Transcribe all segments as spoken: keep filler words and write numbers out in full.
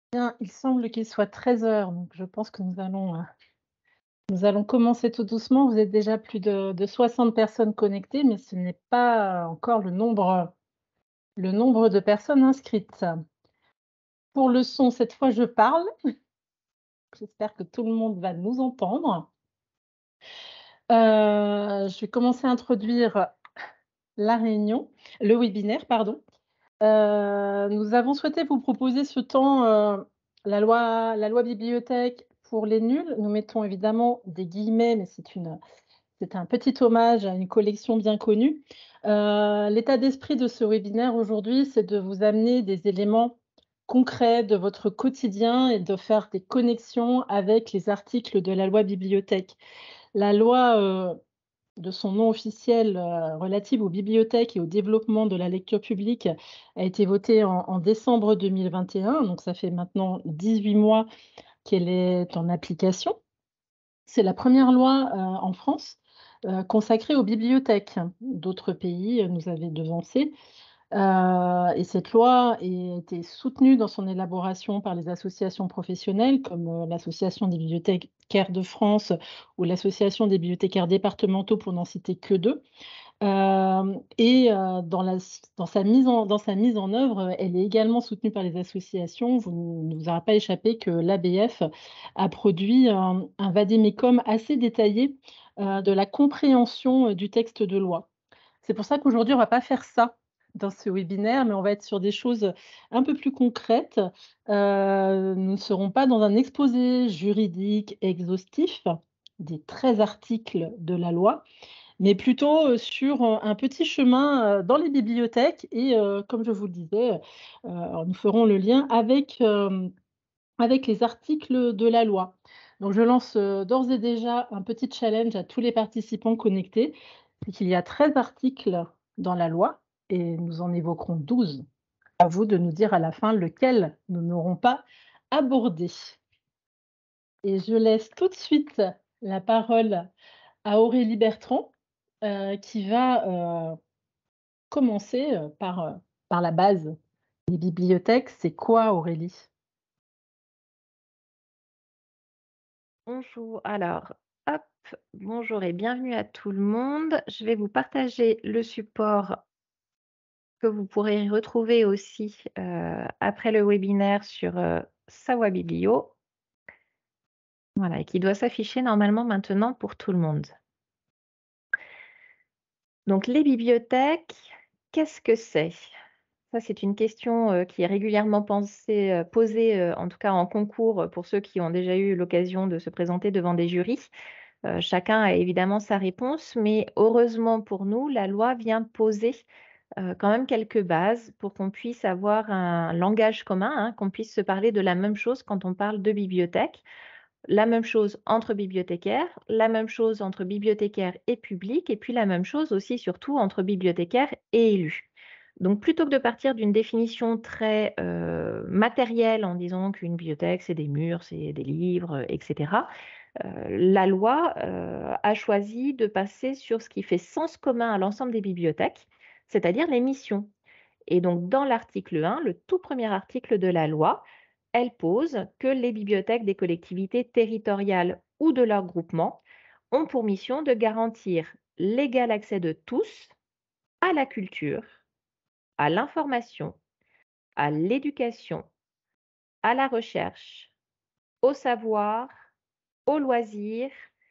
Bien, il semble qu'il soit treize heures, donc je pense que nous allons, heu, nous allons commencer tout doucement. Vous êtes déjà plus de de soixante personnes connectées, mais ce n'est pas encore le nombre, le nombre de personnes inscrites. Pour le son, cette fois, je parle. J'espère que tout le monde va nous entendre. Heu, je vais commencer à introduire la réunion, le webinaire, pardon. Heu, nous avons souhaité vous proposer ce temps, heu, la loi la loi bibliothèque pour les nuls. Nous mettons évidemment des guillemets, mais c'est une, c'est un petit hommage à une collection bien connue. Heu, l'état d'esprit de ce webinaire aujourd'hui, c'est de vous amener des éléments concrets de votre quotidien et de faire des connexions avec les articles de la loi bibliothèque. La loi, heu, de son nom officiel, heu, relative aux bibliothèques et au développement de la lecture publique a été votée en en décembre deux mille vingt et un, donc ça fait maintenant dix-huit mois qu'elle est en application. C'est la première loi, heu, en France, heu, consacrée aux bibliothèques. D'autres pays, heu, nous avaient devancés, heu et cette loi a été soutenue dans son élaboration par les associations professionnelles comme, heu, l'Association des bibliothécaires de France ou l'Association des bibliothécaires départementaux, pour n'en citer que deux. Hem et heu, dans la s dans sa mise en dans sa mise en œuvre, heu, elle est également soutenue par les associations. Vous ne vous aura pas échappé que l'A B F a produit un un vade-mecum assez détaillé, heu, de la compréhension, heu, du texte de loi. C'est pour ça qu'aujourd'hui, on va pas faire ça dans ce webinaire, mais on va être sur des choses un peu plus concrètes. Heu, nous ne serons pas dans un exposé juridique exhaustif des treize articles de la loi, mais plutôt, heu, sur, heu, un petit chemin, heu, dans les bibliothèques et heu, comme je vous le disais, heu, nous ferons le lien avec, hem, avec les articles de la loi. Donc je lance, heu, d'ores et déjà un petit challenge à tous les participants connectés. C'est qu'il y a treize articles dans la loi et nous en évoquerons douze. À vous de nous dire à la fin lequel nous n'aurons pas abordé. Et je laisse tout de suite la parole à Aurélie Bertrand, heu, qui va, heu, commencer, heu, par, heu, par la base. Les bibliothèques, c'est quoi, Aurélie? Bonjour, alors, hop, bonjour et bienvenue à tout le monde. Je vais vous partager le support que vous pourrez retrouver aussi euh, après le webinaire sur euh, Sawa Biblio. Voilà, et qui doit s'afficher normalement maintenant pour tout le monde. Donc, les bibliothèques, qu'est-ce que c'est? Ça, c'est une question euh, qui est régulièrement pensée, euh, posée, euh, en tout cas en concours, euh, pour ceux qui ont déjà eu l'occasion de se présenter devant des jurys. Heu, chacun a évidemment sa réponse, mais heureusement pour nous, la loi vient poser, heu, quand même quelques bases pour qu'on puisse avoir un langage commun, hein, qu'on puisse se parler de la même chose quand on parle de bibliothèque. La même chose entre bibliothécaires, la même chose entre bibliothécaires et public et puis la même chose aussi surtout entre bibliothécaires et élus. Donc plutôt que de partir d'une définition très, heu, matérielle en disant qu'une bibliothèque, c'est des murs, c'est des livres, et cetera. Heu, la loi, heu, a choisi de passer sur ce qui fait sens commun à l'ensemble des bibliothèques, c'est-à-dire les missions. Et donc dans l'article un, le tout premier article de la loi, elle pose que les bibliothèques des collectivités territoriales ou de leurs groupements ont pour mission de garantir l'égal accès de tous à la culture, à l'information, à l'éducation, à la recherche, au savoir, aux loisirs,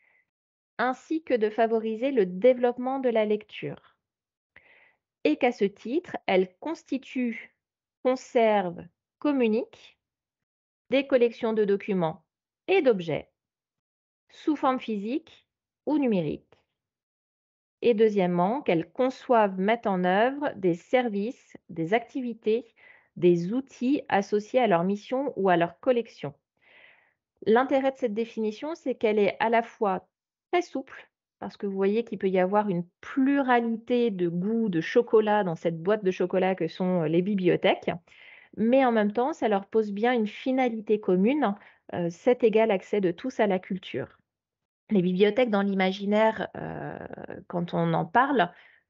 ainsi que de favoriser le développement de la lecture. Et qu'à ce titre, elle constitue, conserve, communique des collections de documents et d'objets sous forme physique ou numérique. Et deuxièmement, qu'elles conçoivent, mettent en œuvre des services, des activités, des outils associés à leur mission ou à leur collection. L'intérêt de cette définition, c'est qu'elle est à la fois très souple, parce que vous voyez qu'il peut y avoir une pluralité de goûts de chocolat dans cette boîte de chocolat que sont euh, les bibliothèques, mais en même temps, ça leur pose bien une finalité commune, euh, cet égal accès de tous à la culture. Les bibliothèques dans l'imaginaire, heu, quand on en parle,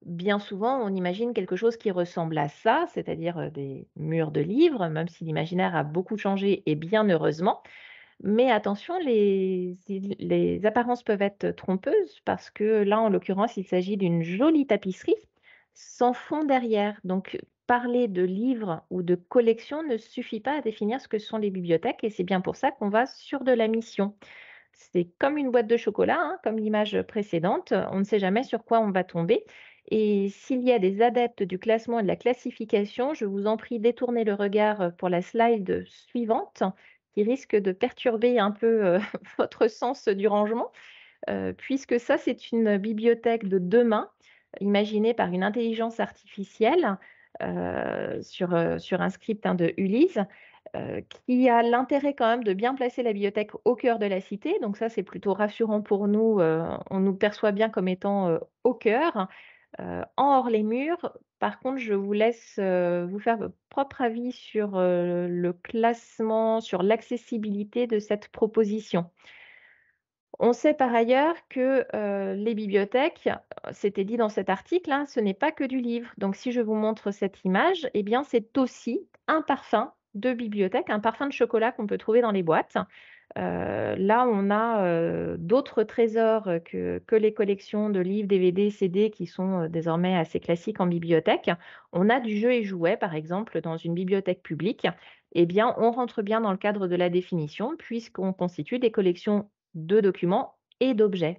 bien souvent, on imagine quelque chose qui ressemble à ça, c'est-à-dire, heu, des murs de livres, même si l'imaginaire a beaucoup changé et bien heureusement. Mais attention, les il les apparences peuvent être trompeuses parce que là, en l'occurrence, il s'agit d'une jolie tapisserie sans fond derrière. Donc parler de livres ou de collections ne suffit pas à définir ce que sont les bibliothèques et c'est bien pour ça qu'on va sur de la mission. C'est comme une boîte de chocolat, hein, comme l'image précédente, on ne sait jamais sur quoi on va tomber et s'il y a des adeptes du classement et de la classification, je vous en prie, détournez le regard, pour la slide suivante qui risque de perturber un peu, heu, votre sens du rangement, heu, puisque ça, c'est une bibliothèque de demain, imaginée par une intelligence artificielle, heu, sur, heu, sur un script, hein, de Ulysse, heu, qui a l'intérêt quand même de bien placer la bibliothèque au cœur de la cité. Donc ça, c'est plutôt rassurant pour nous, heu, on nous perçoit bien comme étant, heu, au cœur, heu, en hors les murs. Par contre, je vous laisse, heu, vous faire votre propre avis sur, heu, le classement, sur l'accessibilité de cette proposition. On sait par ailleurs que, heu, les bibliothèques, heu, c'était dit dans cet article, hein, ce n'est pas que du livre. Donc si je vous montre cette image, eh bien, c'est aussi un parfum de bibliothèque, un parfum de chocolat qu'on peut trouver dans les boîtes. Heu, là, on a, heu, d'autres trésors, heu, que que les collections de livres, D V D, C D qui sont, heu, désormais assez classiques en bibliothèque. On a du jeu et jouets, par exemple, dans une bibliothèque publique. Eh bien, on rentre bien dans le cadre de la définition puisqu'on constitue des collections de documents et d'objets.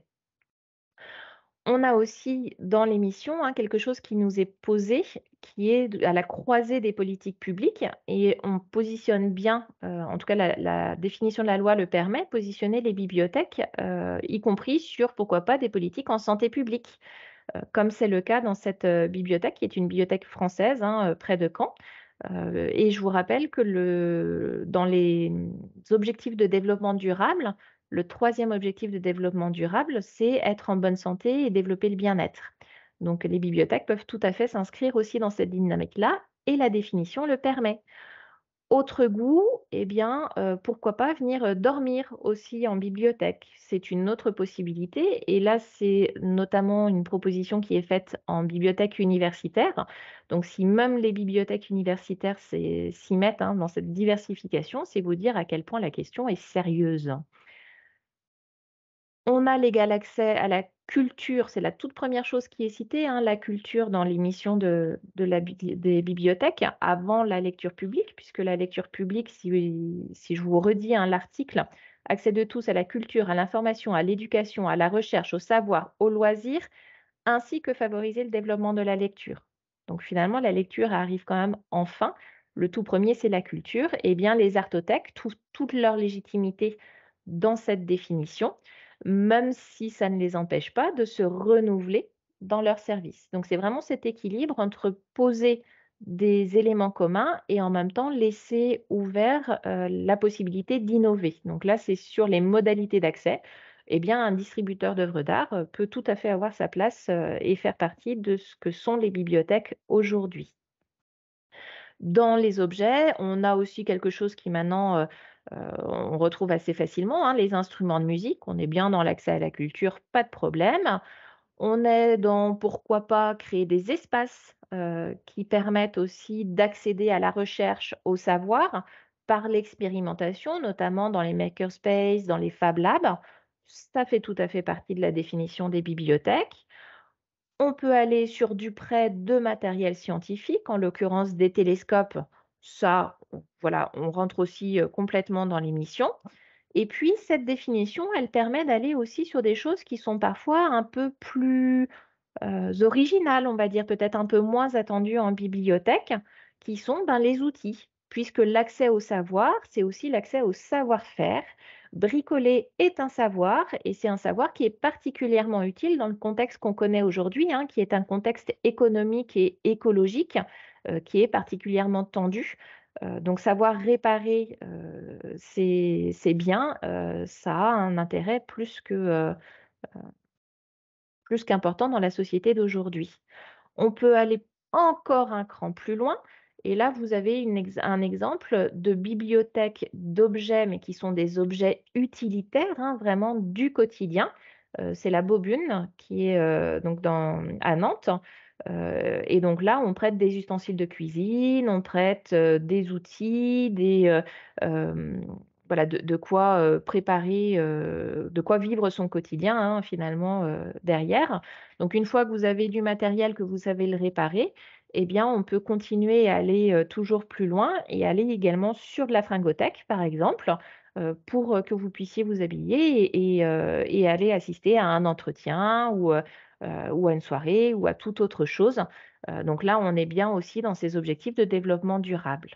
On a aussi dans l'émission, hein, quelque chose qui nous est posé, qui est d à la croisée des politiques publiques et on positionne bien, heu, en tout cas la la définition de la loi le permet, positionner les bibliothèques, heu, y compris sur, pourquoi pas, des politiques en santé publique, heu, comme c'est le cas dans cette, heu, bibliothèque qui est une bibliothèque française, hein, heu, près de Caen. Heu et je vous rappelle que le dans les, mmh, objectifs de développement durable, le troisième objectif de développement durable, c'est être en bonne santé et développer le bien-être. Donc les bibliothèques peuvent tout à fait s'inscrire aussi dans cette dynamique-là et la définition le permet. Autre goût, eh bien, heu, pourquoi pas venir, heu, dormir aussi en bibliothèque? C'est une autre possibilité et là, c'est notamment une proposition qui est faite en bibliothèque universitaire. Donc si même les bibliothèques universitaires s'est s'y mettent, hein, dans cette diversification, c'est vous dire à quel point la question est sérieuse. On a l'égal accès à la culture, c'est la toute première chose qui est citée, hein, la culture dans l'émission de de la bibli des bibliothèques, avant la lecture publique, puisque la lecture publique, si si je vous redis, hein, l'article: «Accès de tous à la culture, à l'information, à l'éducation, à la recherche, au savoir, aux loisirs, ainsi que favoriser le développement de la lecture». Donc finalement, la lecture arrive quand même en fin. Le tout premier, c'est la culture et bien les artothèques trouvent toute leur légitimité dans cette définition, même si ça ne les empêche pas de se renouveler dans leurs services. Donc c'est vraiment cet équilibre entre poser des éléments communs et en même temps laisser ouvert, heu, la possibilité d'innover. Donc là, c'est sur les modalités d'accès. Eh bien, un distributeur d'œuvres d'art, heu, peut tout à fait avoir sa place, heu, et faire partie de ce que sont les bibliothèques aujourd'hui. Dans les objets, on a aussi quelque chose qui maintenant, heu heu, on retrouve assez facilement, hein, les instruments de musique. On est bien dans l'accès à la culture, pas de problème. On est dans, pourquoi pas, créer des espaces, heu, qui permettent aussi d'accéder à la recherche, au savoir, par l'expérimentation, notamment dans les maker space, dans les fab labs. Ça fait tout à fait partie de la définition des bibliothèques. On peut aller sur du prêt de matériel scientifique, en l'occurrence des télescopes. Ça, on voilà, on rentre aussi, heu, complètement dans l'émission. Et puis cette définition, elle permet d'aller aussi sur des choses qui sont parfois un peu plus, heu, originales, on va dire, peut-être un peu moins attendues en bibliothèque, qui sont, ben, les outils. Puisque l'accès au savoir, c'est aussi l'accès au savoir-faire. Bricoler est un savoir et c'est un savoir qui est particulièrement utile dans le contexte qu'on connaît aujourd'hui, hein, qui est un contexte économique et écologique, heu, qui est particulièrement tendu. Heu, donc savoir réparer, heu, c'est c'est bien, heu, ça a un intérêt plus que, heu, plus qu'important dans la société d'aujourd'hui. On peut aller encore un cran plus loin et là, vous avez une ex un exemple de bibliothèque d'objets, mais qui sont des objets utilitaires, hein, vraiment du quotidien. Heu, c'est la Baubune qui est, heu, donc dans à Nantes. Heu et donc là, on prête des ustensiles de cuisine, on prête, heu, des outils, des, heu, hem, voilà, de de quoi, heu, préparer, heu, de quoi vivre son quotidien, hein, finalement, heu, derrière. Donc une fois que vous avez du matériel, que vous savez le réparer, eh bien, on peut continuer à aller, heu, toujours plus loin et aller également sur de la fringothèque, par exemple, heu, pour, heu, que vous puissiez vous habiller et et heu et aller assister à un entretien ou, heu heu, ou à une soirée ou à toute autre chose. Heu, donc là, on est bien aussi dans ces objectifs de développement durable.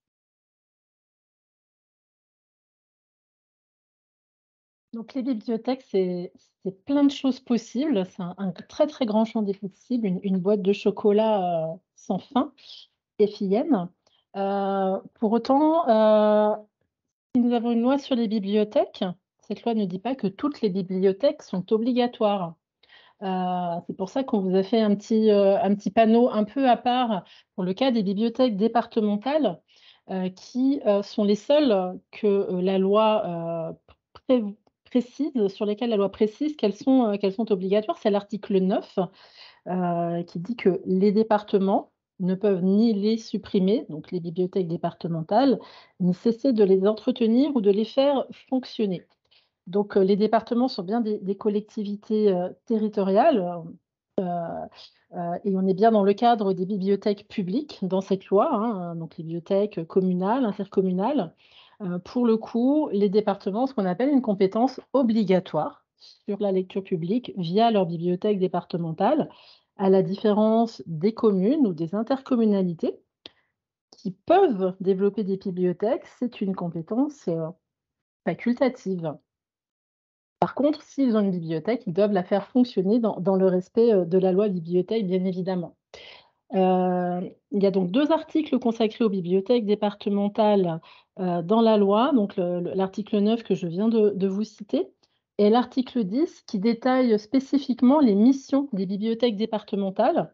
Donc les bibliothèques, c'est c'est plein de choses possibles. C'est un un très, très grand champ des possibles, une une boîte de chocolat, heu, sans fin, F I N. Heu, pour autant, heu, si nous avons une loi sur les bibliothèques, cette loi ne dit pas que toutes les bibliothèques sont obligatoires. Heu, c'est pour ça qu'on vous a fait un petit, heu, un petit panneau un peu à part pour le cas des bibliothèques départementales, heu, qui, heu, sont les seules que, heu, la loi, heu, pré précise sur lesquelles la loi précise qu'elles sont, heu, qu'elles sont obligatoires. C'est l'article neuf, heu, qui dit que les départements ne peuvent ni les supprimer, donc les bibliothèques départementales, ni cesser de les entretenir ou de les faire fonctionner. Donc, heu, les départements sont bien des des collectivités, heu, territoriales, heu heu et on est bien dans le cadre des bibliothèques publiques dans cette loi, hein, donc les bibliothèques communales, intercommunales. Heu, pour le coup, les départements ont ce qu'on appelle une compétence obligatoire sur la lecture publique via leur bibliothèque départementale, à la différence des communes ou des intercommunalités qui peuvent développer des bibliothèques. C'est une compétence, heu, facultative. Par contre, s'ils ont une bibliothèque, ils doivent la faire fonctionner dans dans le respect, heu, de la loi bibliothèque, bien évidemment. Heu, il y a donc deux articles consacrés aux bibliothèques départementales, heu, dans la loi, donc le le l'article neuf que je viens de de vous citer et l'article dix qui détaille spécifiquement les missions des bibliothèques départementales,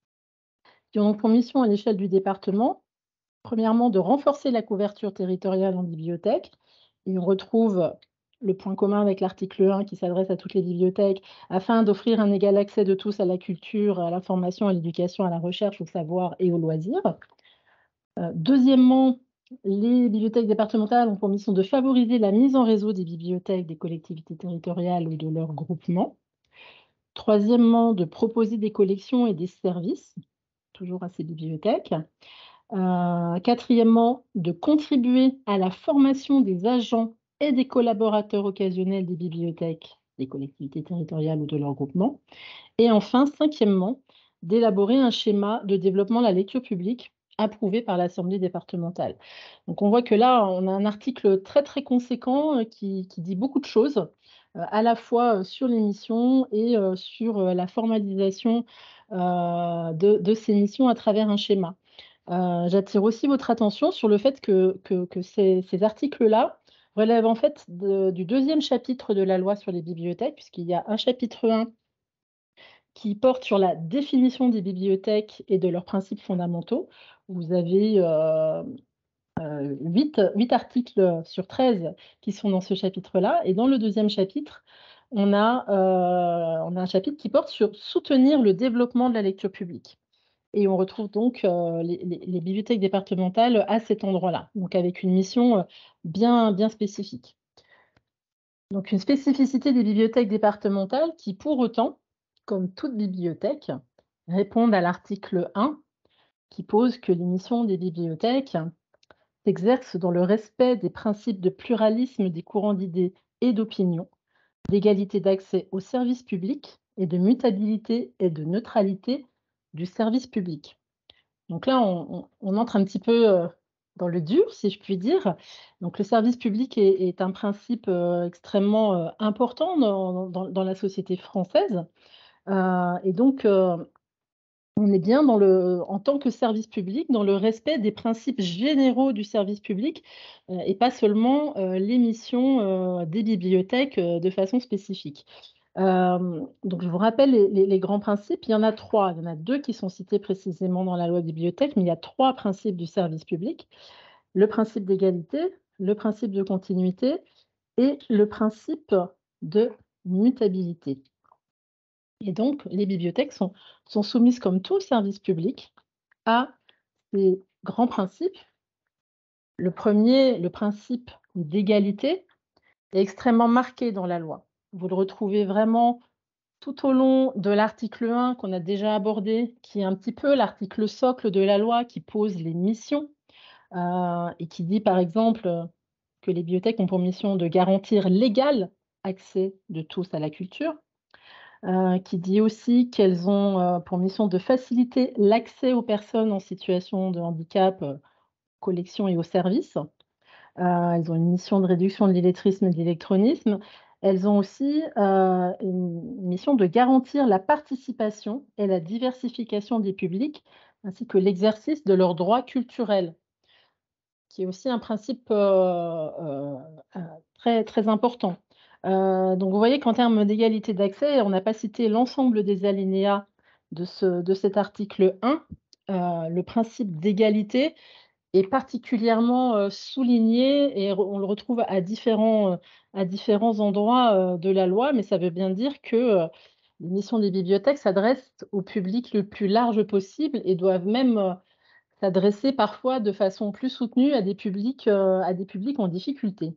qui ont pour mission à l'échelle du département, premièrement, de renforcer la couverture territoriale en bibliothèque et on retrouve le point commun avec l'article un qui s'adresse à toutes les bibliothèques afin d'offrir un égal accès de tous à la culture, à l'information, à l'éducation, à la recherche, au savoir et aux loisirs. Heu, deuxièmement, les bibliothèques départementales ont pour mission de favoriser la mise en réseau des bibliothèques des collectivités territoriales ou de leurs groupements. Troisièmement, de proposer des collections et des services, toujours à ces bibliothèques. Heu, quatrièmement, de contribuer à la formation des agents et des collaborateurs occasionnels des bibliothèques, des collectivités territoriales ou de leurs groupements. Et enfin, cinquièmement, d'élaborer un schéma de développement de la lecture publique approuvé par l'assemblée départementale. Donc on voit que là, on a un article très, très conséquent, heu, qui qui dit beaucoup de choses, heu, à la fois, heu, sur les missions et heu, sur, heu, la formalisation, heu, de de ces missions à travers un schéma. Heu, j'attire aussi votre attention sur le fait que que que ces ces articles-là relèvent en fait de du deuxième chapitre de la loi sur les bibliothèques, puisqu'il y a un chapitre un qui porte sur la définition des bibliothèques et de leurs principes fondamentaux. Vous avez, heu heu, huit 8 articles sur treize qui sont dans ce chapitre-là et dans le deuxième chapitre, on a, heu, on a un chapitre qui porte sur soutenir le développement de la lecture publique. Et on retrouve donc, heu, les les les bibliothèques départementales à cet endroit-là, donc avec une mission, heu, bien bien spécifique. Donc une spécificité des bibliothèques départementales qui, pour autant, comme toute bibliothèque, répondent à l'article un qui pose que les missions des bibliothèques s'exercent dans le respect des principes de pluralisme des courants d'idées et d'opinion, d'égalité d'accès aux services publics et de mutabilité et de neutralité du service public. Donc là, on on on entre un petit peu, heu, dans le dur, si je puis dire. Donc le service public est est un principe, heu, extrêmement, heu, important dans dans dans la société française, heu et donc heu, on est bien dans le en tant que service public, dans le respect des principes généraux du service public, heu et pas seulement, heu, les missions, heu, des bibliothèques, heu, de façon spécifique. Hem, donc je vous rappelle les les les grands principes, il y en a trois. Il y en a deux qui sont cités précisément dans la loi bibliothèque, mais il y a trois principes du service public. Le principe d'égalité, le principe de continuité et le principe de mutabilité. Et donc les bibliothèques sont sont soumises comme tout service public à ces grands principes. Le premier, le principe d'égalité est extrêmement marqué dans la loi. Vous le retrouvez vraiment tout au long de l'article un qu'on a déjà abordé, qui est un petit peu l'article socle de la loi qui pose les missions, heu et qui dit par exemple, heu, que les bibliothèques ont pour mission de garantir l'égal accès de tous à la culture, heu, qui dit aussi qu'elles ont, heu, pour mission de faciliter l'accès aux personnes en situation de handicap, heu, collections et aux services. Heu, elles ont une mission de réduction de l'illettrisme et de l'électronisme. Elles ont aussi, heu, une mission de garantir la participation et la diversification des publics, ainsi que l'exercice de leurs droits culturels, qui est aussi un principe, heu heu heu, très, très important. Heu, donc vous voyez qu'en termes d'égalité d'accès, on n'a pas cité l'ensemble des alinéas de ce de cet article un. Heu, le principe d'égalité est particulièrement, heu, souligné et re on le retrouve à différents, heu, à différents endroits, heu, de la loi, mais ça veut bien dire que, heu, les missions des bibliothèques s'adressent au public le plus large possible et doivent même, heu, s'adresser parfois de façon plus soutenue à des publics, heu, à des publics en difficulté.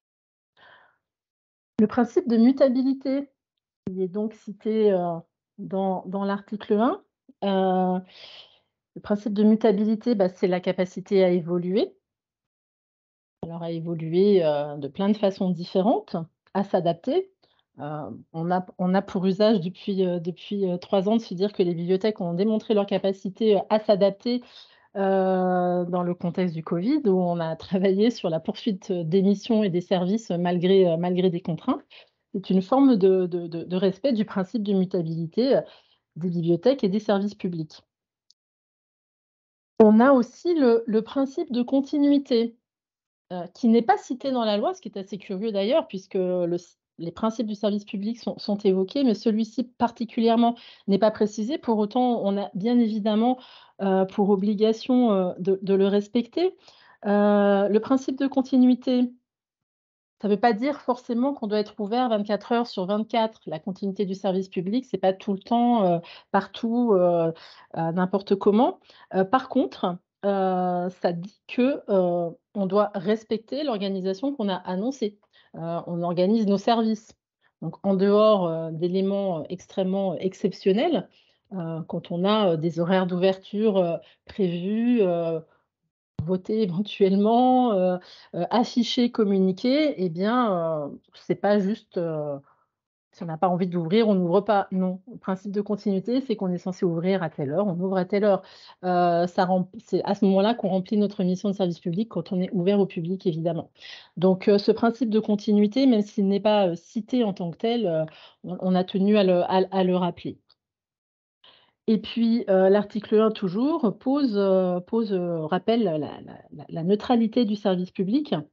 Le principe de mutabilité, il est donc cité, heu, dans dans l'article un. Heu, le principe de mutabilité, bah, c'est la capacité à évoluer. Alors à évoluer, heu, de plein de façons différentes, à s'adapter. Heu, on a on a pour usage depuis, heu, depuis, heu, trois ans de se dire que les bibliothèques ont démontré leur capacité, heu, à s'adapter, heu, dans le contexte du covid où on a travaillé sur la poursuite, heu, des missions et des services, heu, malgré, heu, malgré des contraintes. C'est une forme de de de de respect du principe de mutabilité, heu, des bibliothèques et des services publics. On a aussi le le principe de continuité. Heu, qui n'est pas cité dans la loi, ce qui est assez curieux d'ailleurs puisque le s les principes du service public sont sont évoqués, mais celui-ci particulièrement n'est pas précisé. Pour autant, on a bien évidemment, heu, pour obligation, heu, de de le respecter. Heu, le principe de continuité, ça ne veut pas dire forcément qu'on doit être ouvert vingt-quatre heures sur vingt-quatre. La continuité du service public, c'est pas tout le temps, heu, partout, heu, heu, n'importe comment. Heu, par contre, heu, ça dit que, heu, on doit respecter l'organisation qu'on a annoncée. Heu, on organise nos services. Donc en dehors, heu, d'éléments, heu, extrêmement exceptionnels, heu, quand on a, heu, des horaires d'ouverture, heu, prévus, heu voter éventuellement, heu heu, afficher, communiquer et bien, heu, c'est pas juste, heu, si on n'a pas envie d'ouvrir, on n'ouvre pas. Non, le principe de continuité, c'est qu'on est censé ouvrir à telle heure, on ouvre à telle heure. Heu, ça rem c'est à ce moment-là qu'on remplit notre mission de service public quand on est ouvert au public évidemment. Donc heu, ce principe de continuité, même s'il n'est pas, heu, cité en tant que tel, heu, on on a tenu à le à à le rappeler. Et puis, heu, l'article un toujours pose, heu, pose, heu, rappelle la la la la neutralité du service public. Heu,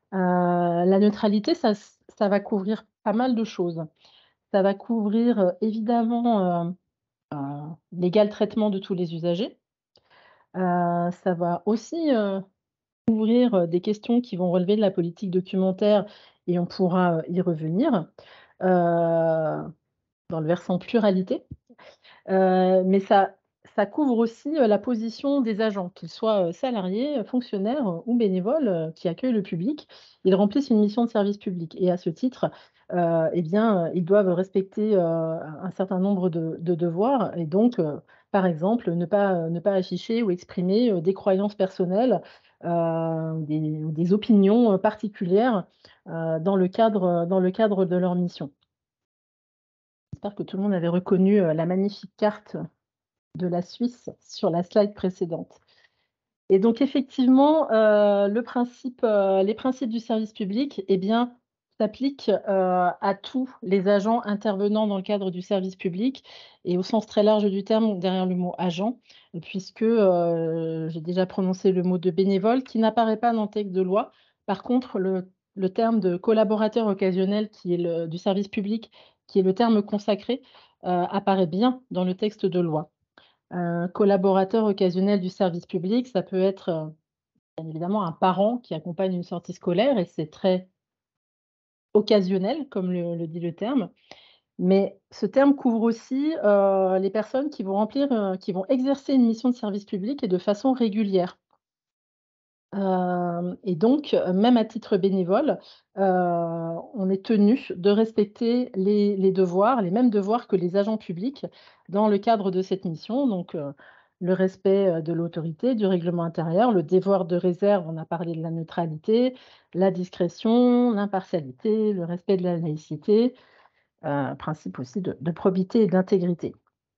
la neutralité, ça s ça va couvrir pas mal de choses. Ça va couvrir, heu, évidemment, heu heu, l'égal traitement de tous les usagers. Heu, ça va aussi, heu, couvrir, heu, des questions qui vont relever de la politique documentaire et on pourra, heu, y revenir, heu, dans le versant pluralité. Heu, mais ça ça couvre aussi, heu, la position des agents, qu'ils soient, heu, salariés, heu, fonctionnaires, heu, ou bénévoles, heu, qui accueillent le public. Ils remplissent une mission de service public et à ce titre, heu, et bien, heu, ils doivent respecter, heu, un un certain nombre de de devoirs et donc, heu, par exemple, ne pas, heu, ne pas afficher ou exprimer, heu, des croyances personnelles, heu, des ou des opinions, heu, particulières, heu, dans le cadre, dans le cadre de leur mission. J'espère que tout le monde avait reconnu, heu, la magnifique carte de la Suisse sur la slide précédente. Et donc effectivement, heu, le principe, heu, les principes du service public, eh bien, s'appliquent, heu, à tous les agents intervenant dans le cadre du service public et au sens très large du terme derrière le mot agent, puisque, heu, j'ai déjà prononcé le mot de bénévole qui n'apparaît pas dans le texte de loi. Par contre, le le terme de collaborateur occasionnel qui est le du service public, qui est le terme consacré, heu, apparaît bien dans le texte de loi. Un collaborateur occasionnel du service public, ça peut être, heu, bien évidemment un parent qui accompagne une sortie scolaire et c'est très occasionnel comme le le dit le terme. Mais ce terme couvre aussi, heu, les personnes qui vont remplir, heu, qui vont exercer une mission de service public et de façon régulière. Hem et donc, heu, même à titre bénévole, heu, on est tenu de respecter les les devoirs, les mêmes devoirs que les agents publics dans le cadre de cette mission. Donc, heu, le respect, heu, de l'autorité, du règlement intérieur, le devoir de réserve, on a parlé de la neutralité, la discrétion, l'impartialité, le respect de la laïcité, heu, principe aussi de de probité et d'intégrité.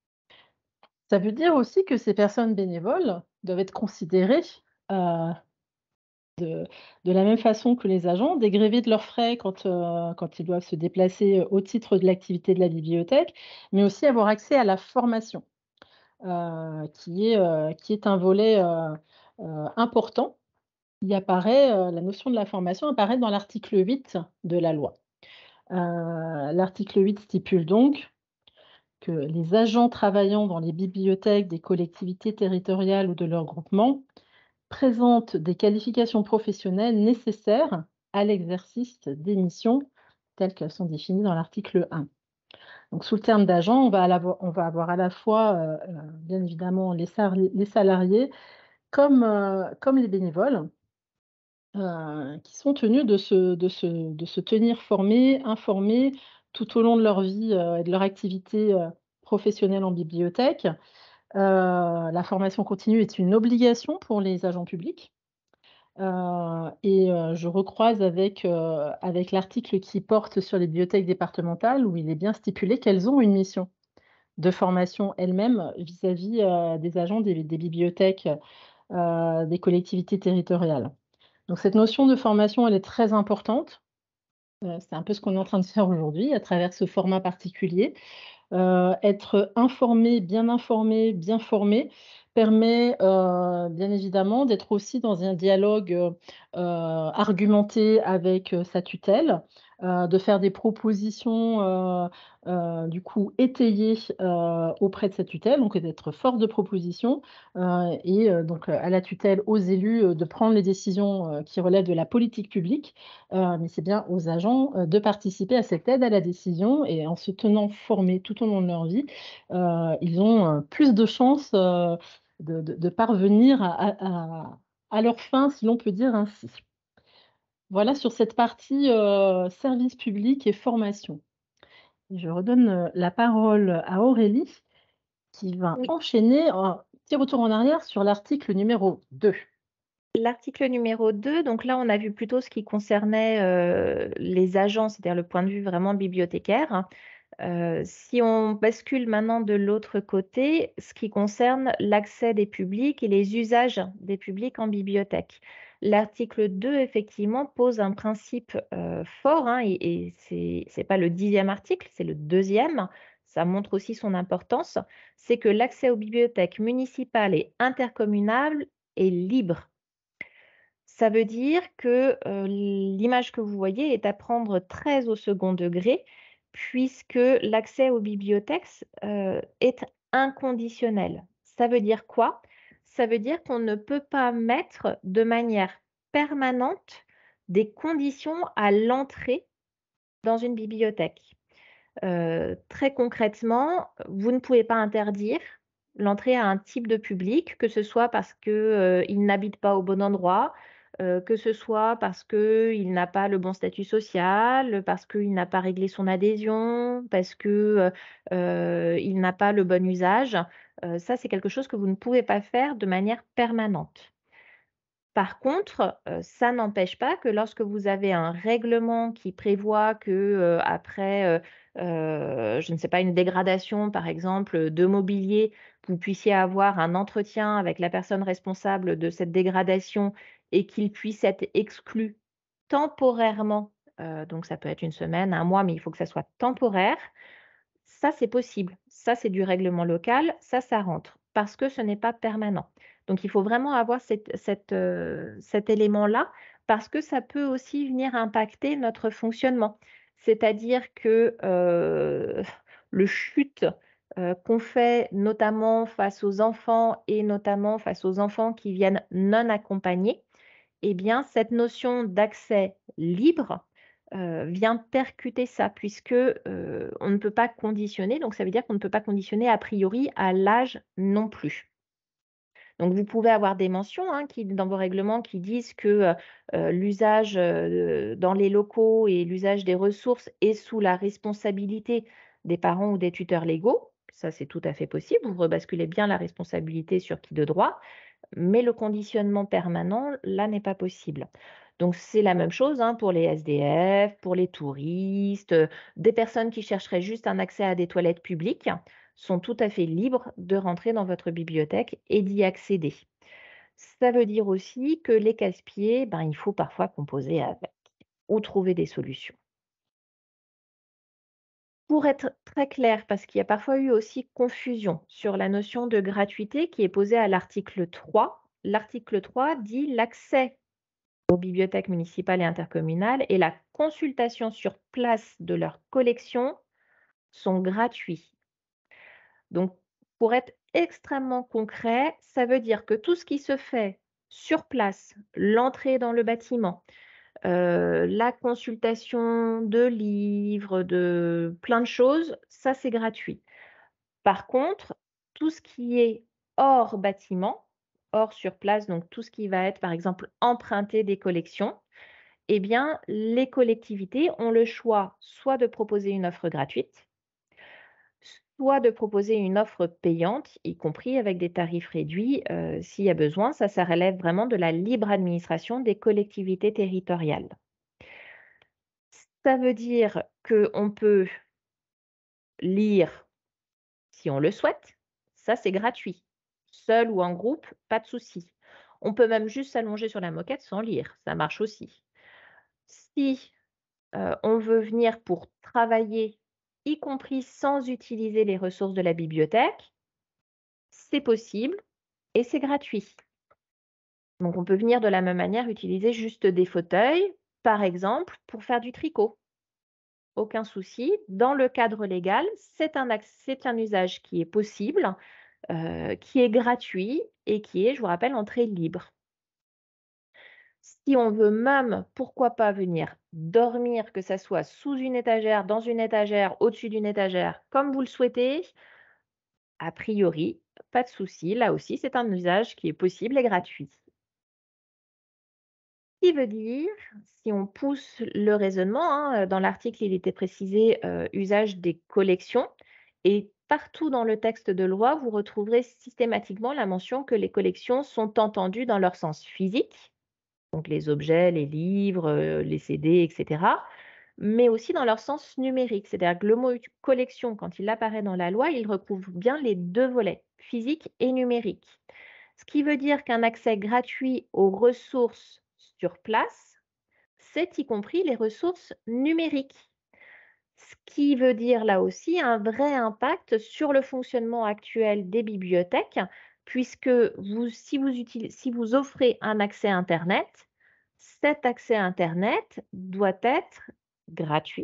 Ça veut dire aussi que ces personnes bénévoles doivent être considérées, heu de de la même façon que les agents, dégrevés de leurs frais quand, heu, quand ils doivent se déplacer, heu, au titre de l'activité de la bibliothèque, mais aussi avoir accès à la formation, heu, qui est, heu, qui est un volet, heu heu, important. Il apparaît, heu, la notion de la formation apparaît dans l'article huit de la loi. Heu, l'article huit stipule donc que les agents travaillant dans les bibliothèques des collectivités territoriales ou de leurs groupements présentent des qualifications professionnelles nécessaires à l'exercice des missions telles qu'elles sont définies dans l'article un. Donc sous le terme d'agent, on va à la on va avoir à la fois, heu heu, bien évidemment les sari les salariés comme, heu, comme les bénévoles, heu, qui sont tenus de se de se de se tenir formés, informés tout au long de leur vie, heu et de leur activité, heu, professionnelle en bibliothèque. Heu, la formation continue est une obligation pour les agents publics. Heu et heu, je recroise avec, heu, avec l'article qui porte sur les bibliothèques départementales où il est bien stipulé qu'elles ont une mission de formation elles-mêmes vis-à-vis, heu, des agents des des bibliothèques, heu, des collectivités territoriales. Donc cette notion de formation, elle est très importante. Heu, c'est un peu ce qu'on est en train de faire aujourd'hui à travers ce format particulier. Heu, être informé, bien informé, bien formé permet, heu, bien évidemment d'être aussi dans un dialogue, heu heu, argumenté avec, heu, sa tutelle, heu, de faire des propositions, heu heu, du coup étayées, heu, auprès de sa tutelle, donc d'être force de proposition, heu et heu, donc heu, à la tutelle, aux élus, heu, de prendre les décisions, heu, qui relèvent de la politique publique, heu, mais c'est bien aux agents, heu, de participer à cette aide à la décision et en se tenant formés tout au long de leur vie, heu, ils ont, heu, plus de chances, heu, de de de parvenir à à à à leurs fins, si l'on peut dire ainsi. Voilà sur cette partie, heu, service public et formation. Je redonne, heu, la parole à Aurélie qui va Oui. enchaîner, un petit retour en arrière sur l'article numéro deux. L'article numéro deux, donc là, on a vu plutôt ce qui concernait, heu, les agents, c'est-à-dire le point de vue vraiment bibliothécaire. Heu, si on bascule maintenant de l'autre côté, ce qui concerne l'accès des publics et les usages des publics en bibliothèque. L'article deux, effectivement, pose un principe, heu, fort, hein, et et c'est c'est pas le dixième article, c'est le deuxième. Ça montre aussi son importance. C'est que l'accès aux bibliothèques municipales et intercommunales est libre. Ça veut dire que, heu, l'image que vous voyez est à prendre très au second degré, puisque l'accès aux bibliothèques s est inconditionnel. Ça veut dire quoi? Ça veut dire qu'on ne peut pas mettre de manière permanente des conditions à l'entrée dans une bibliothèque. Heu, très concrètement, vous ne pouvez pas interdire l'entrée à un type de public, que ce soit parce que, heu, il n'habite pas au bon endroit, heu, que ce soit parce qu'il n'a pas le bon statut social, parce qu'il n'a pas réglé son adhésion, parce que, heu heu, il n'a pas le bon usage. Heu, ça, c'est quelque chose que vous ne pouvez pas faire de manière permanente. Par contre, heu, ça n'empêche pas que lorsque vous avez un règlement qui prévoit que, heu, après, heu heu, je ne sais pas, une dégradation, par exemple, de mobilier, vous puissiez avoir un entretien avec la personne responsable de cette dégradation et qu'il puisse être exclu temporairement, heu, donc ça peut être une semaine, un mois, mais il faut que ça soit temporaire. Ça, c'est possible. Ça, c'est du règlement local, ça, ça rentre parce que ce n'est pas permanent. Donc il faut vraiment avoir cette cette, heu, cet élément-là parce que ça peut aussi venir impacter notre fonctionnement. C'est-à-dire que, heu, le chut, heu, qu'on fait notamment face aux enfants et notamment face aux enfants qui viennent non accompagnés, eh bien cette notion d'accès libre, heu, vient percuter ça puisque, heu, on ne peut pas conditionner, donc ça veut dire qu'on ne peut pas conditionner a priori à l'âge non plus. Donc vous pouvez avoir des mentions, hein, qui dans vos règlements qui disent que, heu heu, l'usage, heu, dans les locaux et l'usage des ressources est sous la responsabilité des parents ou des tuteurs légaux. Ça, c'est tout à fait possible. Vous rebasculez bien la responsabilité sur qui de droit, mais le conditionnement permanent, là, n'est pas possible. Donc c'est la même chose, hein, pour les S D F, pour les touristes, heu, des personnes qui chercheraient juste un accès à des toilettes publiques sont tout à fait libres de rentrer dans votre bibliothèque et d'y accéder. Ça veut dire aussi que les casse-pieds, ben, il faut parfois composer avec ou trouver des solutions. Pour être très clair, parce qu'il y a parfois eu aussi confusion sur la notion de gratuité qui est posée à l'article trois. L'article trois dit l'accès aux bibliothèques municipales et intercommunales et la consultation sur place de leurs collections sont gratuits. Donc, pour être extrêmement concret, ça veut dire que tout ce qui se fait sur place, l'entrée dans le bâtiment, heu, la consultation de livres, de plein de choses, ça c'est gratuit. Par contre, tout ce qui est hors bâtiment, hors sur place, donc tout ce qui va être par exemple emprunter des collections, eh bien les collectivités ont le choix soit de proposer une offre gratuite, soit de proposer une offre payante, y compris avec des tarifs réduits, heu, s'il y a besoin. Ça, ça relève vraiment de la libre administration des collectivités territoriales. Ça veut dire qu'on peut lire si on le souhaite, ça c'est gratuit. Seul ou en groupe, pas de souci. On peut même juste s'allonger sur la moquette sans lire, ça marche aussi. Si, heu, on veut venir pour travailler, y compris sans utiliser les ressources de la bibliothèque, c'est possible et c'est gratuit. Donc on peut venir de la même manière utiliser juste des fauteuils, par exemple, pour faire du tricot. Aucun souci. Dans le cadre légal, c'est un acc c'est un usage qui est possible, heu, qui est gratuit et qui est, je vous rappelle, entrée libre. Si on veut même, pourquoi pas venir dormir, que ça soit sous une étagère, dans une étagère, au-dessus d'une étagère, comme vous le souhaitez, a priori, pas de souci. Là aussi, c'est un usage qui est possible et gratuit. Ce qui veut dire, si on pousse le raisonnement, hein, dans l'article, il était précisé, heu, usage des collections et partout dans le texte de loi, vous retrouverez systématiquement la mention que les collections sont entendues dans leur sens physique, donc les objets, les livres, heu, les C D et cetera, mais aussi dans leur sens numérique. C'est-à-dire que le mot ut collection, quand il apparaît dans la loi, il recouvre bien les deux volets, physique et numérique. Ce qui veut dire qu'un accès gratuit aux ressources sur place, c'est y compris les ressources numériques. Ce qui veut dire là aussi un vrai impact sur le fonctionnement actuel des bibliothèques, puisque vous, si vous, utilis- si vous offrez un accès Internet, cet accès Internet doit être gratuit.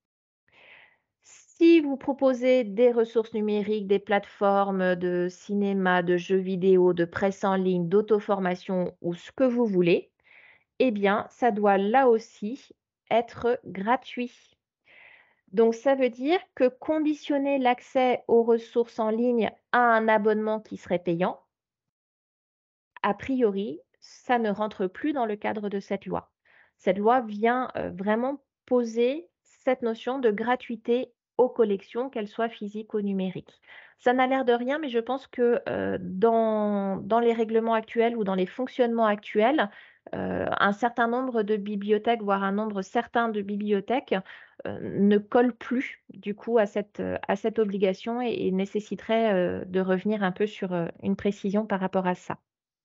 Si vous proposez des ressources numériques, des plateformes de cinéma, de jeux vidéo, de presse en ligne, d'auto-formation ou ce que vous voulez, eh bien, ça doit là aussi être gratuit. Donc, ça veut dire que conditionner l'accès aux ressources en ligne à un abonnement qui serait payant, a priori, ça ne rentre plus dans le cadre de cette loi. Cette loi vient euh, vraiment poser cette notion de gratuité aux collections, qu'elles soient physiques ou numériques. Ça n'a l'air de rien, mais je pense que euh, dans, dans les règlements actuels ou dans les fonctionnements actuels, euh, un certain nombre de bibliothèques, voire un nombre certain de bibliothèques, euh, ne collent plus du coup à cette, euh, à cette obligation et, et nécessiteraient euh, de revenir un peu sur euh, une précision par rapport à ça.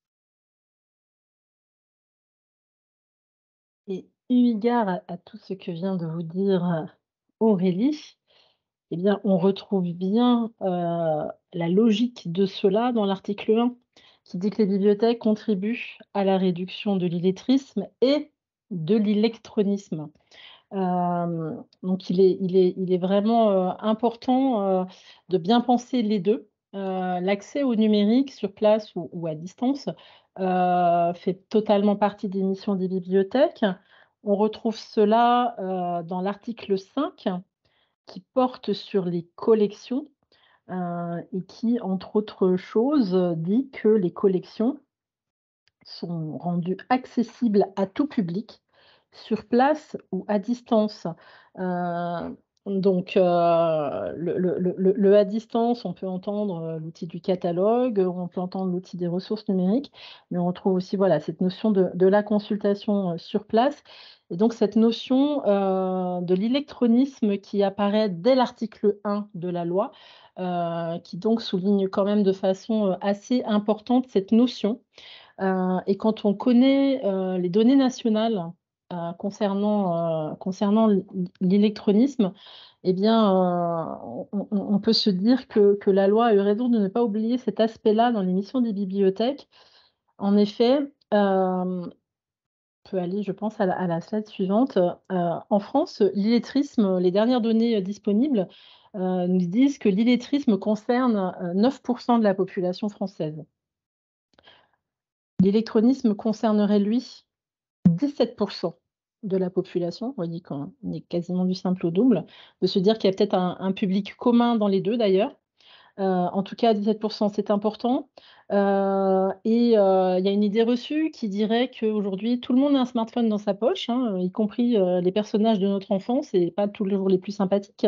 Et eu égard à à tout ce que vient de vous dire, heu, Aurélie, eh bien, on retrouve bien, heu, la logique de cela dans l'article un, qui dit que les bibliothèques contribuent à la réduction de l'illettrisme et de l'électronisme. Hem, donc il est il est il est vraiment, heu, important, heu, de bien penser les deux. Heu, l'accès au numérique sur place ou ou à distance, heu, fait totalement partie des missions des bibliothèques. On retrouve cela, heu, dans l'article cinq qui porte sur les collections, heu, et qui, entre autres choses, heu, dit que les collections sont rendues accessibles à tout public, sur place ou à distance. Heu, donc, heu, le le le le le à distance, on peut entendre, heu, l'outil du catalogue, heu, on peut entendre l'outil des ressources numériques, mais on retrouve aussi, voilà, cette notion de de la consultation, heu, sur place et donc cette notion, heu, de l'électronisme qui apparaît dès l'article un de la loi, heu, qui donc souligne quand même de façon, heu, assez importante cette notion. Heu et quand on connaît, heu, les données nationales, heu, concernant, heu, concernant l'é l'électronisme et bien, heu, on on on peut se dire que que la loi a eu raison de ne pas oublier cet aspect-là dans les missions des bibliothèques. En effet, hem, on peut aller, je pense, à la à la slide suivante. Heu, en France, l'illettrisme, les dernières données, heu, disponibles, heu, nous disent que l'illettrisme concerne, heu, neuf de la population française. L'électronisme concernerait, lui, dix-sept de la population. Vous voyez qu'on est quasiment du simple au double, de se dire qu'il y a peut-être un un public commun dans les deux d'ailleurs. Heu, en tout cas dix-sept c'est important, heu et heu, il y a une idée reçue qui dirait qu'aujourd'hui tout le monde a un smartphone dans sa poche, hein, y compris, heu, les personnages de notre enfance et pas tous les jours les plus sympathiques.